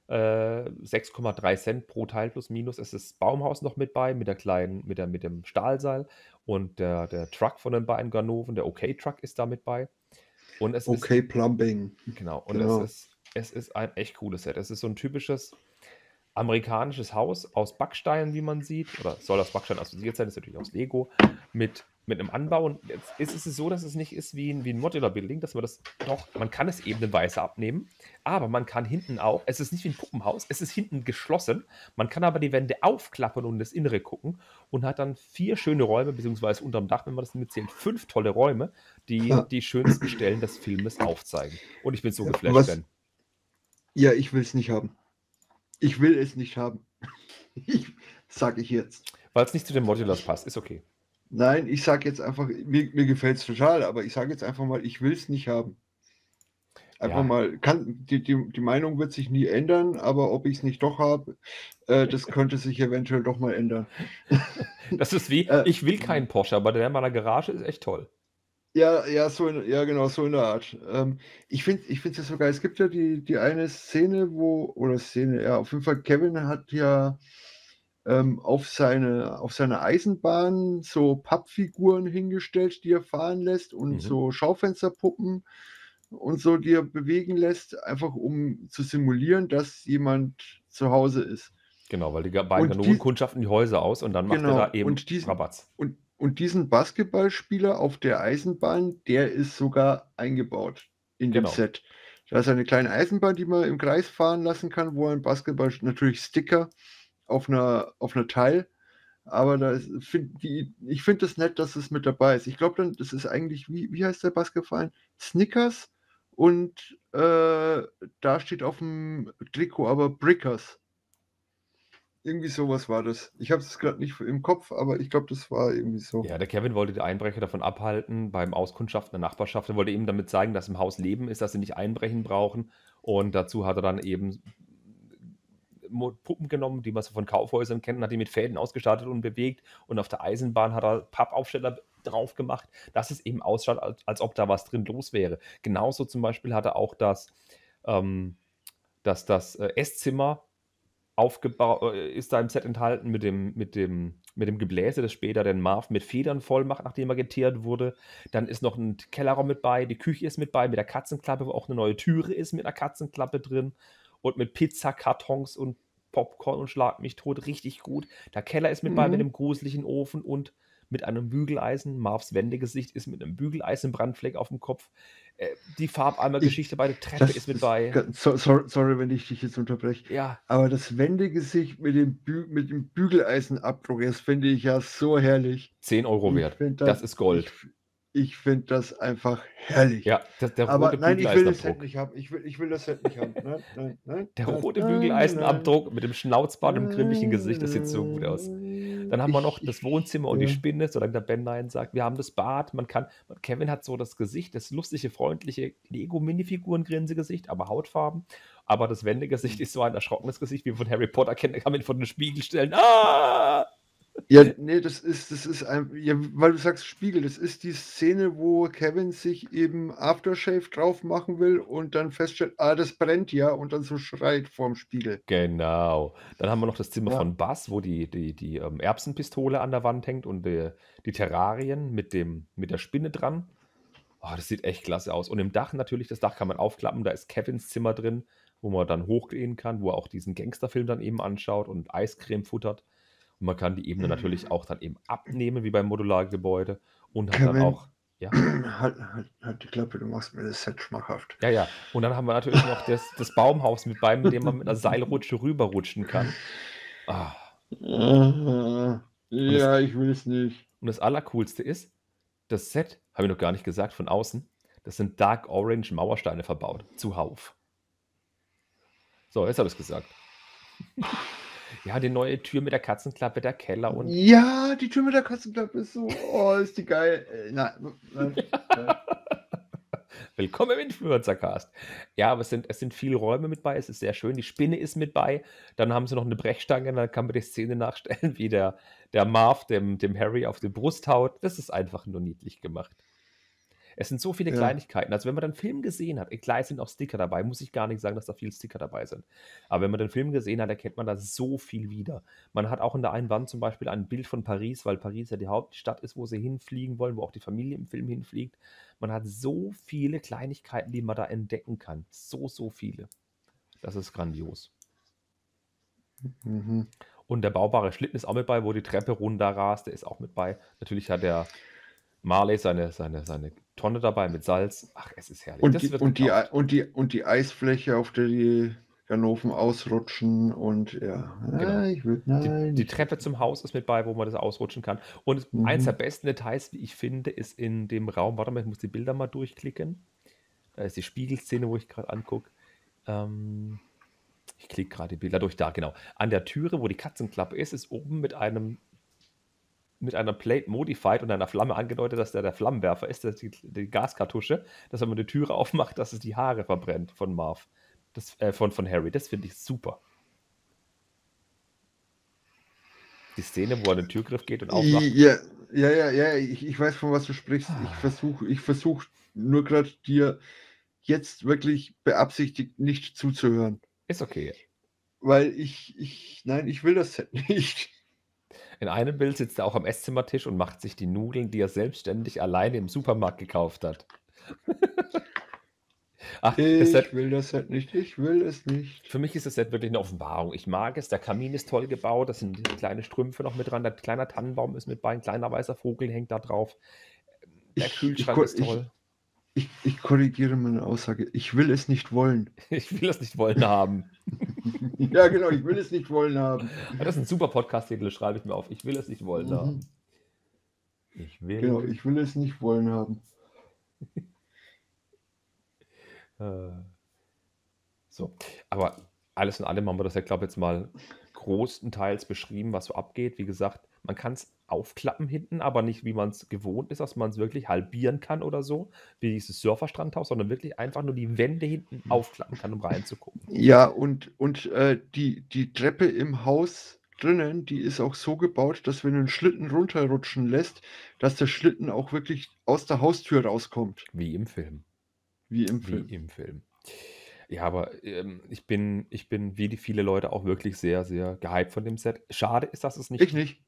Äh, sechs Komma drei Cent pro Teil plus minus. Es ist Baumhaus noch mit bei, mit der kleinen, mit, der, mit dem Stahlseil und der, der Truck von den beiden Ganoven, der OK-Truck ist da mit bei. Und es Okay, Plumbing. ist, genau, und Genau. es ist, es ist ein echt cooles Set. Es ist so ein typisches amerikanisches Haus aus Backsteinen, wie man sieht, oder soll aus Backstein assoziiert sein, ist natürlich aus Lego, mit, mit einem Anbau. Und jetzt ist es so, dass es nicht ist wie ein, wie ein Modular-Building, dass man das, doch, man kann es ebenenweise abnehmen, aber man kann hinten auch, es ist nicht wie ein Puppenhaus, es ist hinten geschlossen, man kann aber die Wände aufklappen und in das Innere gucken und hat dann vier schöne Räume, beziehungsweise unterm Dach, wenn man das mitzählt, fünf tolle Räume, die Ja. die schönsten Stellen des Filmes aufzeigen. Und ich bin so Ja, geflasht, was- Ben. Ja, ich will es nicht haben. Ich will es nicht haben. Ich, sag ich jetzt. Weil es nicht zu den Modulars passt, ist okay. Nein, ich sage jetzt einfach, mir, mir gefällt es total, aber ich sage jetzt einfach mal, ich will es nicht haben. Einfach Ja. mal, kann, die, die, die Meinung wird sich nie ändern, aber ob ich es nicht doch habe, äh, das könnte sich eventuell doch mal ändern. Das ist wie, Äh, ich will keinen Porsche, aber der in meiner Garage ist echt toll. Ja, ja, so in, ja, genau, so in der Art. Ähm, ich finde ich finde es ja sogar, es gibt ja die, die eine Szene, wo, oder Szene, ja, auf jeden Fall, Kevin hat ja ähm, auf seine, auf seine Eisenbahn so Pappfiguren hingestellt, die er fahren lässt und Mhm. so Schaufensterpuppen und so, die er bewegen lässt, einfach um zu simulieren, dass jemand zu Hause ist. Genau, weil die ga- beiden Und Ganoven die- kundschaften die Häuser aus und dann macht Genau, er da eben und diesen- Rabatz. Und, und diesen Basketballspieler auf der Eisenbahn, der ist sogar eingebaut in dem Genau. Set. Da ist eine kleine Eisenbahn, die man im Kreis fahren lassen kann, wo ein Basketball, natürlich Sticker auf einer, auf einer Teil. Aber da ist, find, die, ich finde es nett, dass es mit dabei ist. Ich glaube dann, das ist eigentlich, wie, wie heißt der Basketballverein? Snickers und äh, da steht auf dem Trikot aber Brickers. Irgendwie sowas war das. Ich habe es gerade nicht im Kopf, aber ich glaube, das war irgendwie so. Ja, der Kevin wollte die Einbrecher davon abhalten, beim Auskundschaften der Nachbarschaft. Er wollte eben damit zeigen, dass im Haus Leben ist, dass sie nicht einbrechen brauchen. Und dazu hat er dann eben Mo- Puppen genommen, die man so von Kaufhäusern kennt, und hat die mit Fäden ausgestattet und bewegt. Und auf der Eisenbahn hat er Pappaufsteller drauf gemacht, dass es eben ausschaut, als, als ob da was drin los wäre. Genauso zum Beispiel hat er auch das, ähm, das, das äh, Esszimmer aufgebaut, äh, ist da im Set enthalten mit dem, mit dem, mit dem Gebläse, das später den Marv mit Federn voll macht, nachdem er geteert wurde. Dann ist noch ein Kellerraum mit bei, die Küche ist mit bei, mit der Katzenklappe, wo auch eine neue Türe ist mit einer Katzenklappe drin und mit Pizzakartons und Popcorn und Schlag mich tot, richtig gut. Der Keller ist mit bei mit Mhm. dem gruseligen Ofen und mit einem Bügeleisen. Marvs Wendegesicht ist mit einem Bügeleisenbrandfleck auf dem Kopf. Äh, die Ich, Farbeimergeschichte bei der Treppe ist das, mit das, bei. ga- so, sorry, sorry, wenn ich dich jetzt unterbreche, Ja, aber das Wendegesicht mit dem, Bü mit dem Bügeleisenabdruck, das finde ich ja so herrlich. zehn Euro Ich wert. finde Das das, ist ich, Gold. ich finde das einfach herrlich. Ja, das, der Aber rote nein, ich will das Set Bügeleisenabdruck. nicht haben. Ich will, ich will das Set nicht haben. Nein, nein, nein, Der nein, rote nein, nein, nein. Bügeleisenabdruck mit dem Schnauzbart und dem grimmigen Gesicht, das sieht so gut aus. Dann haben wir noch Ich, das ich, Wohnzimmer und die ja. Spinne, solange der Ben Nein sagt. Wir haben das Bad, man kann, Kevin hat so das Gesicht, das lustige, freundliche Lego-Minifiguren-Grinsegesicht, aber Hautfarben. Aber das Wendegesicht ist so ein erschrockenes Gesicht, wie man von Harry Potter kennt, da kann man ihn vor den Spiegel stellen. Ah! Ja, nee, das ist, das ist ein, ja, weil du sagst Spiegel, das ist die Szene, wo Kevin sich eben Aftershave drauf machen will und dann feststellt, ah, das brennt ja und dann so schreit vorm Spiegel. Genau. Dann haben wir noch das Zimmer Ja. von Buzz, wo die, die, die ähm, Erbsenpistole an der Wand hängt und äh, die Terrarien mit, dem, mit der Spinne dran. Oh, das sieht echt klasse aus. Und im Dach natürlich, das Dach kann man aufklappen, da ist Kevins Zimmer drin, wo man dann hochgehen kann, wo er auch diesen Gangsterfilm dann eben anschaut und Eiscreme futtert. Und man kann die Ebene natürlich auch dann eben abnehmen, wie beim Modulargebäude. Und hat dann Kevin, auch, ja, halt, halt, halt die Klappe, du machst mir das Set schmackhaft. ja, ja. Und dann haben wir natürlich noch das, das Baumhaus mit bei, mit dem man mit einer Seilrutsche rüberrutschen kann. Ah. Ah, ja, ich will es nicht. Und das Allercoolste ist, das Set, habe ich noch gar nicht gesagt, von außen, das sind Dark Orange Mauersteine verbaut, zuhauf. So, jetzt habe ich es gesagt. Ja, die neue Tür mit der Katzenklappe, der Keller und. Ja, die Tür mit der Katzenklappe ist so, oh, ist die geil. Äh, Nein, nein, nein. Willkommen im Influencer-Cast. Ja, aber es sind, es sind viele Räume mit bei, es ist sehr schön. Die Spinne ist mit bei. Dann haben sie noch eine Brechstange, dann kann man die Szene nachstellen, wie der, der Marv dem, dem Harry auf die Brust haut. Das ist einfach nur niedlich gemacht. Es sind so viele Ja. Kleinigkeiten. Also wenn man den Film gesehen hat, klar es sind auch Sticker dabei, muss ich gar nicht sagen, dass da viele Sticker dabei sind. Aber wenn man den Film gesehen hat, erkennt man da so viel wieder. Man hat auch in der einen Wand zum Beispiel ein Bild von Paris, weil Paris ja die Hauptstadt ist, wo sie hinfliegen wollen, wo auch die Familie im Film hinfliegt. Man hat so viele Kleinigkeiten, die man da entdecken kann. So, so viele. Das ist grandios. Mhm. Und der baubare Schlitten ist auch mit bei, wo die Treppe runter rast, der ist auch mit bei. Natürlich hat der Marley seine, seine, seine Tonne dabei mit Salz. Ach, es ist herrlich. Und Das die, wird und, die, gekauft. und, die, und die Eisfläche, auf der die Ganoven ausrutschen und ja. Genau. Ah, ich will, Die, nein. die ich will Treppe nicht. zum Haus ist mit bei, wo man das ausrutschen kann. Und Mhm. eins der besten Details, wie ich finde, ist in dem Raum, warte mal, ich muss die Bilder mal durchklicken. Da ist die Spiegelszene, wo ich gerade angucke. Ähm, ich klicke gerade die Bilder durch, da, genau. An der Türe, wo die Katzenklappe ist, ist oben mit einem mit einer Plate modified und einer Flamme angedeutet, dass der der Flammenwerfer ist, das ist die, die Gaskartusche, dass wenn man die Türe aufmacht, dass es die Haare verbrennt von Marv. Das, äh, von, von Harry. Das finde ich super. Die Szene, wo er den Türgriff geht und aufmacht. Ja, ja, ja, ja, ich, ich weiß, von was du sprichst. Ich versuche ich versuch nur gerade dir jetzt wirklich beabsichtigt nicht zuzuhören. Ist okay. Weil ich, ich, nein, ich will das Set nicht. In einem Bild sitzt er auch am Esszimmertisch und macht sich die Nudeln, die er selbstständig alleine im Supermarkt gekauft hat. Ach, das Ich Set, will das Set nicht, ich will es nicht. für mich ist das Set wirklich eine Offenbarung. Ich mag es, der Kamin ist toll gebaut, da sind kleine Strümpfe noch mit dran, der kleine Tannenbaum ist mit bei, ein kleiner weißer Vogel hängt da drauf. Der Ich, ich, Kühlschrank ko- ist ich, toll. ich, ich korrigiere meine Aussage. Ich will es nicht wollen. Ich will das nicht wollen haben. Ja, genau, ich will es nicht wollen haben. Aber das ist ein super Podcast-Titel, das schreibe ich mir auf. Ich will es nicht wollen Mhm. haben. Ich will. Genau, ich will es nicht wollen haben. Äh, so, aber alles in allem haben wir das ja, glaube ich, jetzt mal großenteils beschrieben, was so abgeht. Wie gesagt, man kann es aufklappen hinten, aber nicht, wie man es gewohnt ist, dass man es wirklich halbieren kann oder so, wie dieses Surferstrandhaus, sondern wirklich einfach nur die Wände hinten aufklappen kann, um reinzugucken. Ja, und, und äh, die, die Treppe im Haus drinnen, die ist auch so gebaut, dass wenn du einen Schlitten runterrutschen lässt, dass der Schlitten auch wirklich aus der Haustür rauskommt, Wie im Film. wie im Wie Film. im Film. Ja, aber ähm, ich bin, ich bin wie die viele Leute auch wirklich sehr, sehr gehypt von dem Set. Schade ist, dass es nicht. Ich nicht.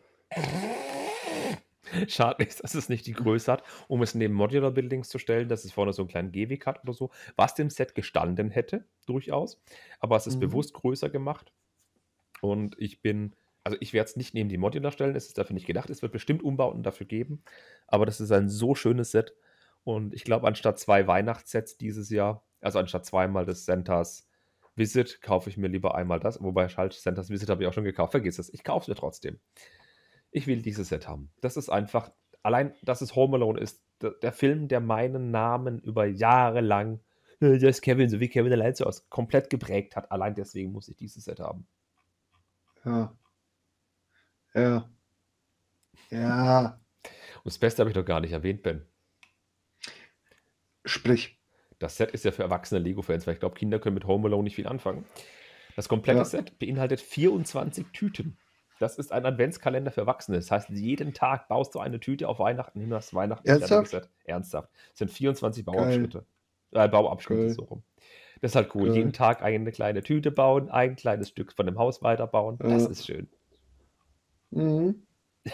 Schade ist, dass es nicht die Größe hat, um es neben Modular Buildings zu stellen, dass es vorne so einen kleinen Gehweg hat oder so, was dem Set gestanden hätte, durchaus. Aber es ist Mhm. bewusst größer gemacht. Und ich bin, also ich werde es nicht neben die Modular stellen, es ist dafür nicht gedacht. Es wird bestimmt Umbauten dafür geben, aber das ist ein so schönes Set. Und ich glaube, anstatt zwei Weihnachtssets dieses Jahr, also anstatt zweimal des Santas Visit, kaufe ich mir lieber einmal das. Wobei halt Santas Visit habe ich auch schon gekauft. Vergiss es, ich kaufe es mir trotzdem. Ich will dieses Set haben. Das ist einfach, allein, dass es Home Alone ist, der, der Film, der meinen Namen über Jahre lang, äh, das ist Kevin, so wie Kevin allein so aus, komplett geprägt hat. Allein deswegen muss ich dieses Set haben. Ja. Ja. Ja. Und das Beste habe ich noch gar nicht erwähnt, Ben. Sprich. Das Set ist ja für erwachsene Lego-Fans, weil ich glaube, Kinder können mit Home Alone nicht viel anfangen. Das komplette Ja. Set beinhaltet vierundzwanzig Tüten. Das ist ein Adventskalender für Erwachsene. Das heißt, jeden Tag baust du eine Tüte auf Weihnachten hin, hast Weihnachten ein fertiges Ernsthaft? Set. Ernsthaft. Es sind vierundzwanzig Geil. Bauabschnitte. Äh, Bauabschnitte Geil. so rum. Das ist halt cool. Geil. Jeden Tag eine kleine Tüte bauen, ein kleines Stück von dem Haus weiterbauen. Das Ja. ist schön. Mhm.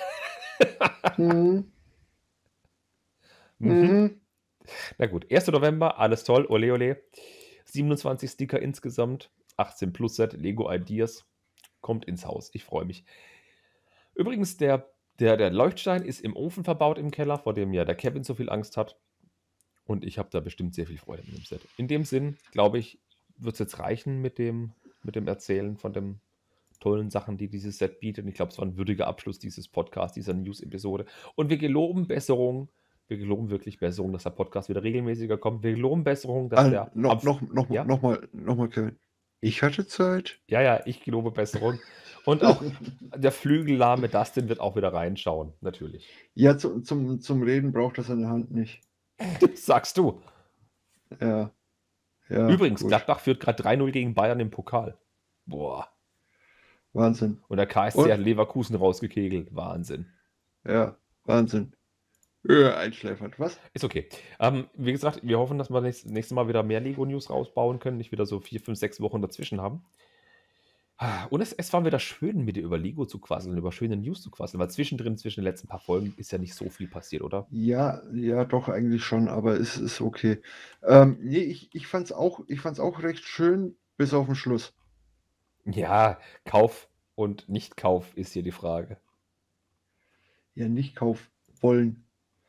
Mhm. Mhm. Mhm. Na gut, erster November, alles toll, ole ole. siebenundzwanzig Sticker insgesamt, achtzehn Plus Set, Lego Ideas, kommt ins Haus. Ich freue mich. Übrigens, der, der, der Leuchtstein ist im Ofen verbaut im Keller, vor dem ja der Kevin so viel Angst hat. Und ich habe da bestimmt sehr viel Freude mit dem Set. In dem Sinn, glaube ich, wird es jetzt reichen mit dem, mit dem Erzählen von den tollen Sachen, die dieses Set bietet. Und ich glaube, es war ein würdiger Abschluss dieses Podcasts, dieser News-Episode. Und wir geloben Besserung. Wir geloben wirklich Besserung, dass der Podcast wieder regelmäßiger kommt. Wir geloben Besserung, dass Ah, der. noch, am- noch, noch, ja? noch mal, noch mal, Kevin. Ich hatte Zeit. Ja, ja, ich gelobe Besserung. Und auch der flügellahme Dustin wird auch wieder reinschauen, natürlich. Ja, zu, zum, zum Reden braucht er seine Hand nicht. Das sagst du. Ja. Ja. Übrigens, gut. Gladbach führt gerade drei null gegen Bayern im Pokal. Boah. Wahnsinn. Und der K S C Und? hat Leverkusen rausgekegelt. Wahnsinn. Ja, Wahnsinn. Äh, einschläfert. Was? Ist okay. Ähm, wie gesagt, wir hoffen, dass wir nächst, nächstes Mal wieder mehr Lego-News rausbauen können. Nicht wieder so vier, fünf, sechs Wochen dazwischen haben. Und es, es war wieder schön, mit dir über Lego zu quasseln, über schöne News zu quasseln, weil zwischendrin, zwischen den letzten paar Folgen, ist ja nicht so viel passiert, oder? Ja, ja, doch, eigentlich schon, aber es ist okay. Ähm, nee, ich, ich fand's auch, ich fand's auch recht schön, bis auf den Schluss. Ja, Kauf und Nicht-Kauf ist hier die Frage. Ja, nicht kaufen wollen.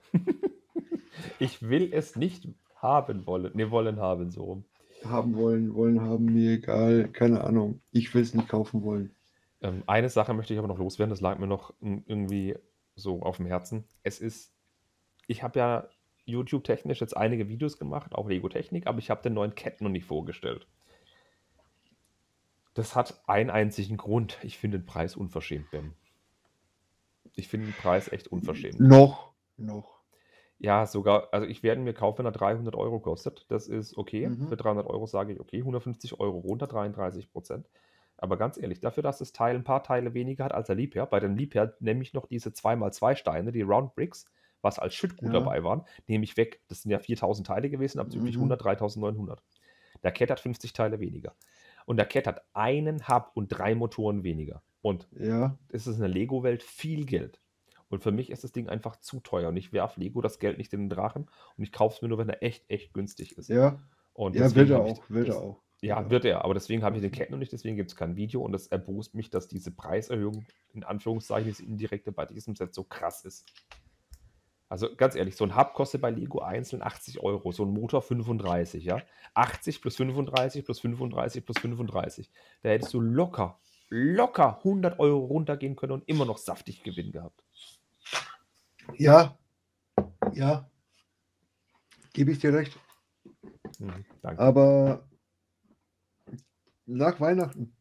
Ich will es nicht haben wollen. Ne, wollen haben, so rum. Haben wollen, wollen haben, mir egal, keine Ahnung. Ich will es nicht kaufen wollen. Ähm, eine Sache möchte ich aber noch loswerden, das lag mir noch m, irgendwie so auf dem Herzen. Es ist, ich habe ja YouTube-technisch jetzt einige Videos gemacht, auch Lego-Technik, aber ich habe den neuen Cat noch nicht vorgestellt. Das hat einen einzigen Grund. Ich finde den Preis unverschämt, Ben. Ich finde den Preis echt unverschämt. Noch, noch. Ja, sogar, also ich werde ihn mir kaufen, wenn er dreihundert Euro kostet. Das ist okay. Mhm. Für dreihundert Euro sage ich okay. hundertfünfzig Euro runter, dreiunddreißig Prozent. Aber ganz ehrlich, dafür, dass das Teil ein paar Teile weniger hat als der Liebherr, bei dem Liebherr nehme ich noch diese zwei mal zwei Steine, die Round Bricks, was als Schüttgut Ja. dabei waren, nehme ich weg. Das sind ja viertausend Teile gewesen, abzüglich Mhm. hundert, dreitausendneunhundert. Der Cat hat fünfzig Teile weniger. Und der Cat hat einen Hub und drei Motoren weniger. Und Ja, es ist in der Lego-Welt viel Geld. Und für mich ist das Ding einfach zu teuer. Und ich werfe Lego das Geld nicht in den Drachen. Und ich kaufe es mir nur, wenn er echt, echt günstig ist. ja. Und Ja, deswegen wird er habe ich auch, wird das, er auch. Ja, Ja. wird er. Aber deswegen habe ich den Cat noch nicht. Deswegen gibt es kein Video. Und es erbost mich, dass diese Preiserhöhung, in Anführungszeichen, diese indirekte bei diesem Set so krass ist. Also ganz ehrlich, so ein Hub kostet bei Lego einzeln achtzig Euro. So ein Motor fünfunddreißig, ja. achtzig plus fünfunddreißig plus fünfunddreißig plus fünfunddreißig. Da hättest du locker, locker hundert Euro runtergehen können und immer noch saftig Gewinn gehabt. Ja, ja. Gebe ich dir recht. Mhm, danke. Aber nach Weihnachten.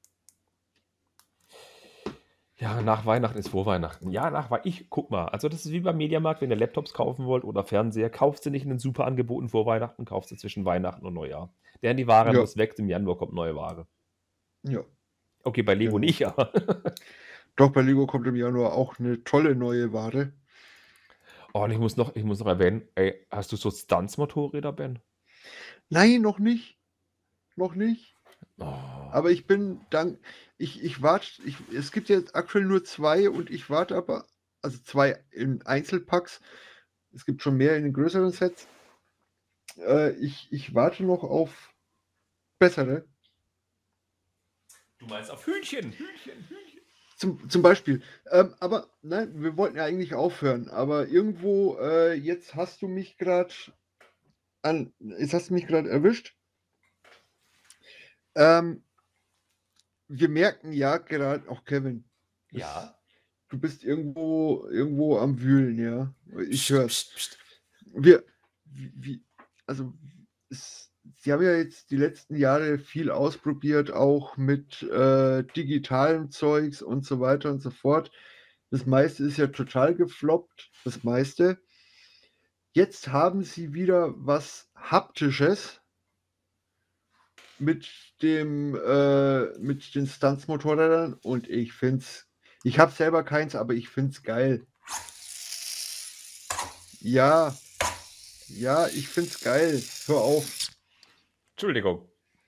Ja, nach Weihnachten ist vor Weihnachten. Ja, nach Weihnachten. Ich, guck mal, also das ist wie beim Mediamarkt, wenn ihr Laptops kaufen wollt oder Fernseher, kauft sie nicht in den super Angeboten vor Weihnachten, kauft sie zwischen Weihnachten und Neujahr. Denn die Ware Ja. muss weg, im Januar kommt neue Ware. Ja. Okay, bei Lego Genau. nicht, aber. Doch, bei Lego kommt im Januar auch eine tolle neue Ware. Oh, und ich muss noch, ich muss noch erwähnen, ey, hast du so Stunts-Motorräder, Ben? Nein, noch nicht. Noch nicht. Oh. Aber ich bin dank. Ich, ich warte. Ich, es gibt jetzt aktuell nur zwei und ich warte aber. Also zwei in Einzelpacks. Es gibt schon mehr in den größeren Sets. Äh, ich, ich warte noch auf bessere. Du meinst auf Hühnchen, Hühnchen, Hühnchen. Zum, zum Beispiel. Ähm, aber nein, wir wollten ja eigentlich aufhören. Aber irgendwo, äh, jetzt hast du mich gerade an, jetzt hast du mich gerade erwischt. Ähm, wir merken ja gerade, auch Kevin, das, Ja. du bist irgendwo, irgendwo am Wühlen, ja. Ich Psst, höre psst, psst. Wir, wie, also es, sie haben ja jetzt die letzten Jahre viel ausprobiert, auch mit äh, digitalem Zeugs und so weiter und so fort. Das meiste ist ja total gefloppt, das meiste. Jetzt haben sie wieder was Haptisches mit dem äh, mit den Stunts-Motorrädern und ich find's, ich habe selber keins, aber ich find's geil. Ja, ja, ich find's geil. Hör auf. Entschuldigung.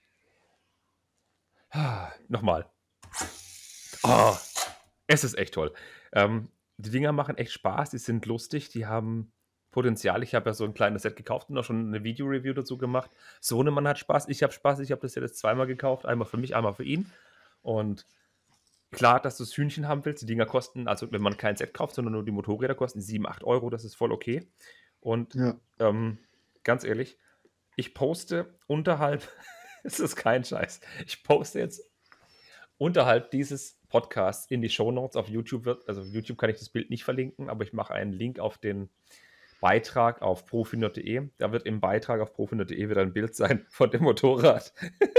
Ah, Nochmal. Oh, es ist echt toll. Ähm, die Dinger machen echt Spaß, die sind lustig, die haben Potenzial. Ich habe ja so ein kleines Set gekauft und auch schon eine Video-Review dazu gemacht. Sohnemann hat Spaß, ich habe Spaß, ich habe das Set jetzt zweimal gekauft, einmal für mich, einmal für ihn. Und klar, dass du das Hühnchen haben willst, die Dinger kosten, also wenn man kein Set kauft, sondern nur die Motorräder kosten sieben, acht Euro, das ist voll okay. Und Ja. ähm, ganz ehrlich, ich poste unterhalb, es ist kein Scheiß, ich poste jetzt unterhalb dieses Podcasts in die Shownotes auf YouTube. Wird, also auf YouTube kann ich das Bild nicht verlinken, aber ich mache einen Link auf den Beitrag auf profinerd punkt de. Da wird im Beitrag auf profinerd punkt de wieder ein Bild sein von dem Motorrad.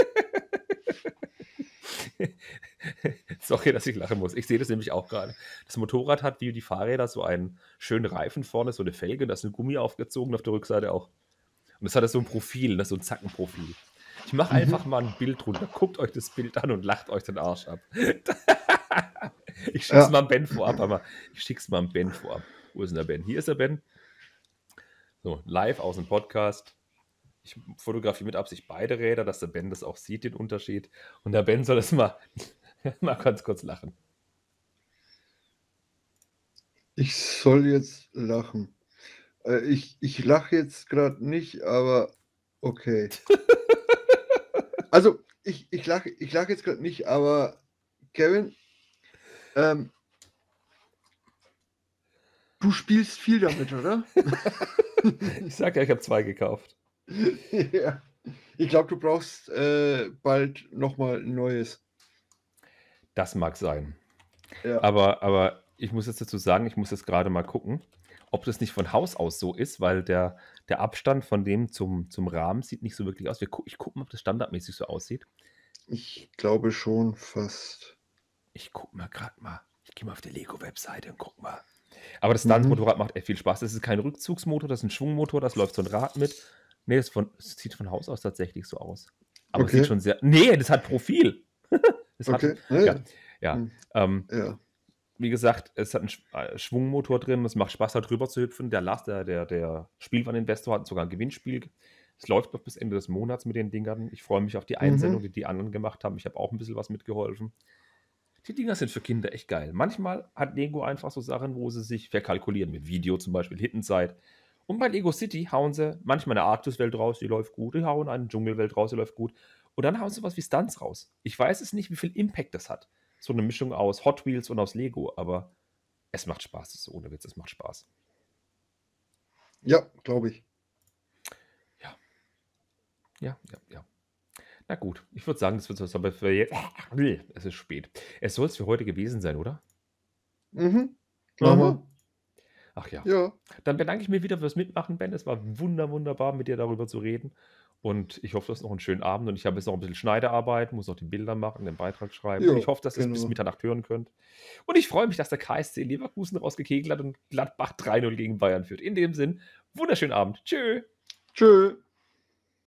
Sorry, dass ich lachen muss. Ich sehe das nämlich auch gerade. Das Motorrad hat wie die Fahrräder so einen schönen Reifen vorne, so eine Felge, da ist ein Gummi aufgezogen, auf der Rückseite auch. Und das hat so ein Profil, das ist so ein Zackenprofil. Ich mache Mhm. einfach mal ein Bild drunter. Guckt euch das Bild an und lacht euch den Arsch ab. Ich schick's Ja. mal am Ben vorab, aber ich schick's mal am Ben vorab. Wo ist denn der Ben? Hier ist der Ben. So, live aus dem Podcast. Ich fotografiere mit Absicht beide Räder, dass der Ben das auch sieht, den Unterschied. Und der Ben soll das mal, mal ganz kurz lachen. Ich soll jetzt lachen. Äh, ich ich lache jetzt gerade nicht, aber okay. Also, ich, ich lache ich lach jetzt gerade nicht, aber Kevin, ähm, du spielst viel damit, oder? Ich sag ja, ich habe zwei gekauft. Ja. Ich glaube, du brauchst äh, bald nochmal ein neues. Das mag sein. Ja. Aber, aber ich muss jetzt dazu sagen, ich muss jetzt gerade mal gucken, ob das nicht von Haus aus so ist, weil der, der Abstand von dem zum, zum Rahmen sieht nicht so wirklich aus. Wir gu ich gucke mal, ob das standardmäßig so aussieht. Ich glaube schon fast. Ich gucke mal gerade mal. Ich gehe mal auf die Lego-Webseite und guck mal. Aber das Mhm. Stunt-Motorrad macht echt viel Spaß. Das ist kein Rückzugsmotor, das ist ein Schwungmotor, das läuft so ein Rad mit. Nee, das, von, das sieht von Haus aus tatsächlich so aus. Aber es Okay. sieht schon sehr. Nee, das hat Profil. Das hat, Okay. Ja, ja, ja. ja. Hm. Ähm, Ja. wie gesagt, es hat einen Sch- äh, Schwungmotor drin, es macht Spaß, da drüber zu hüpfen. Der Lars, der, der, der Spielwareninvestor, hat sogar ein Gewinnspiel. Es läuft noch bis Ende des Monats mit den Dingern. Ich freue mich auf die Einsendung, Mhm. die die anderen gemacht haben. Ich habe auch ein bisschen was mitgeholfen. Die Dinger sind für Kinder echt geil. Manchmal hat Lego einfach so Sachen, wo sie sich verkalkulieren, mit Video zum Beispiel, Hittenzeit. Und bei Lego City hauen sie manchmal eine Arktiswelt raus, die läuft gut. Die hauen eine Dschungelwelt raus, die läuft gut. Und dann hauen sie was wie Stunts raus. Ich weiß es nicht, wie viel Impact das hat. So eine Mischung aus Hot Wheels und aus Lego, aber es macht Spaß, das ist so ohne Witz, es macht Spaß. Ja, glaube ich. Ja. Ja, ja, ja. Na gut, ich würde sagen, das wird es aber für jetzt. Es ist spät. Es soll es für heute gewesen sein, oder? Mhm. Machen Aha. Ach ja. Ja. Dann bedanke ich mich wieder fürs Mitmachen, Ben. Es war wunder, wunderbar, mit dir darüber zu reden. Und ich hoffe, du hast noch einen schönen Abend. Und ich habe jetzt noch ein bisschen Schneidearbeit, muss noch die Bilder machen, den Beitrag schreiben. Und Ja, ich hoffe, dass ihr es bis genau. Mitternacht hören könnt. Und ich freue mich, dass der K S C Leverkusen rausgekegelt hat und Gladbach drei null gegen Bayern führt. In dem Sinn, wunderschönen Abend. Tschö. Tschö.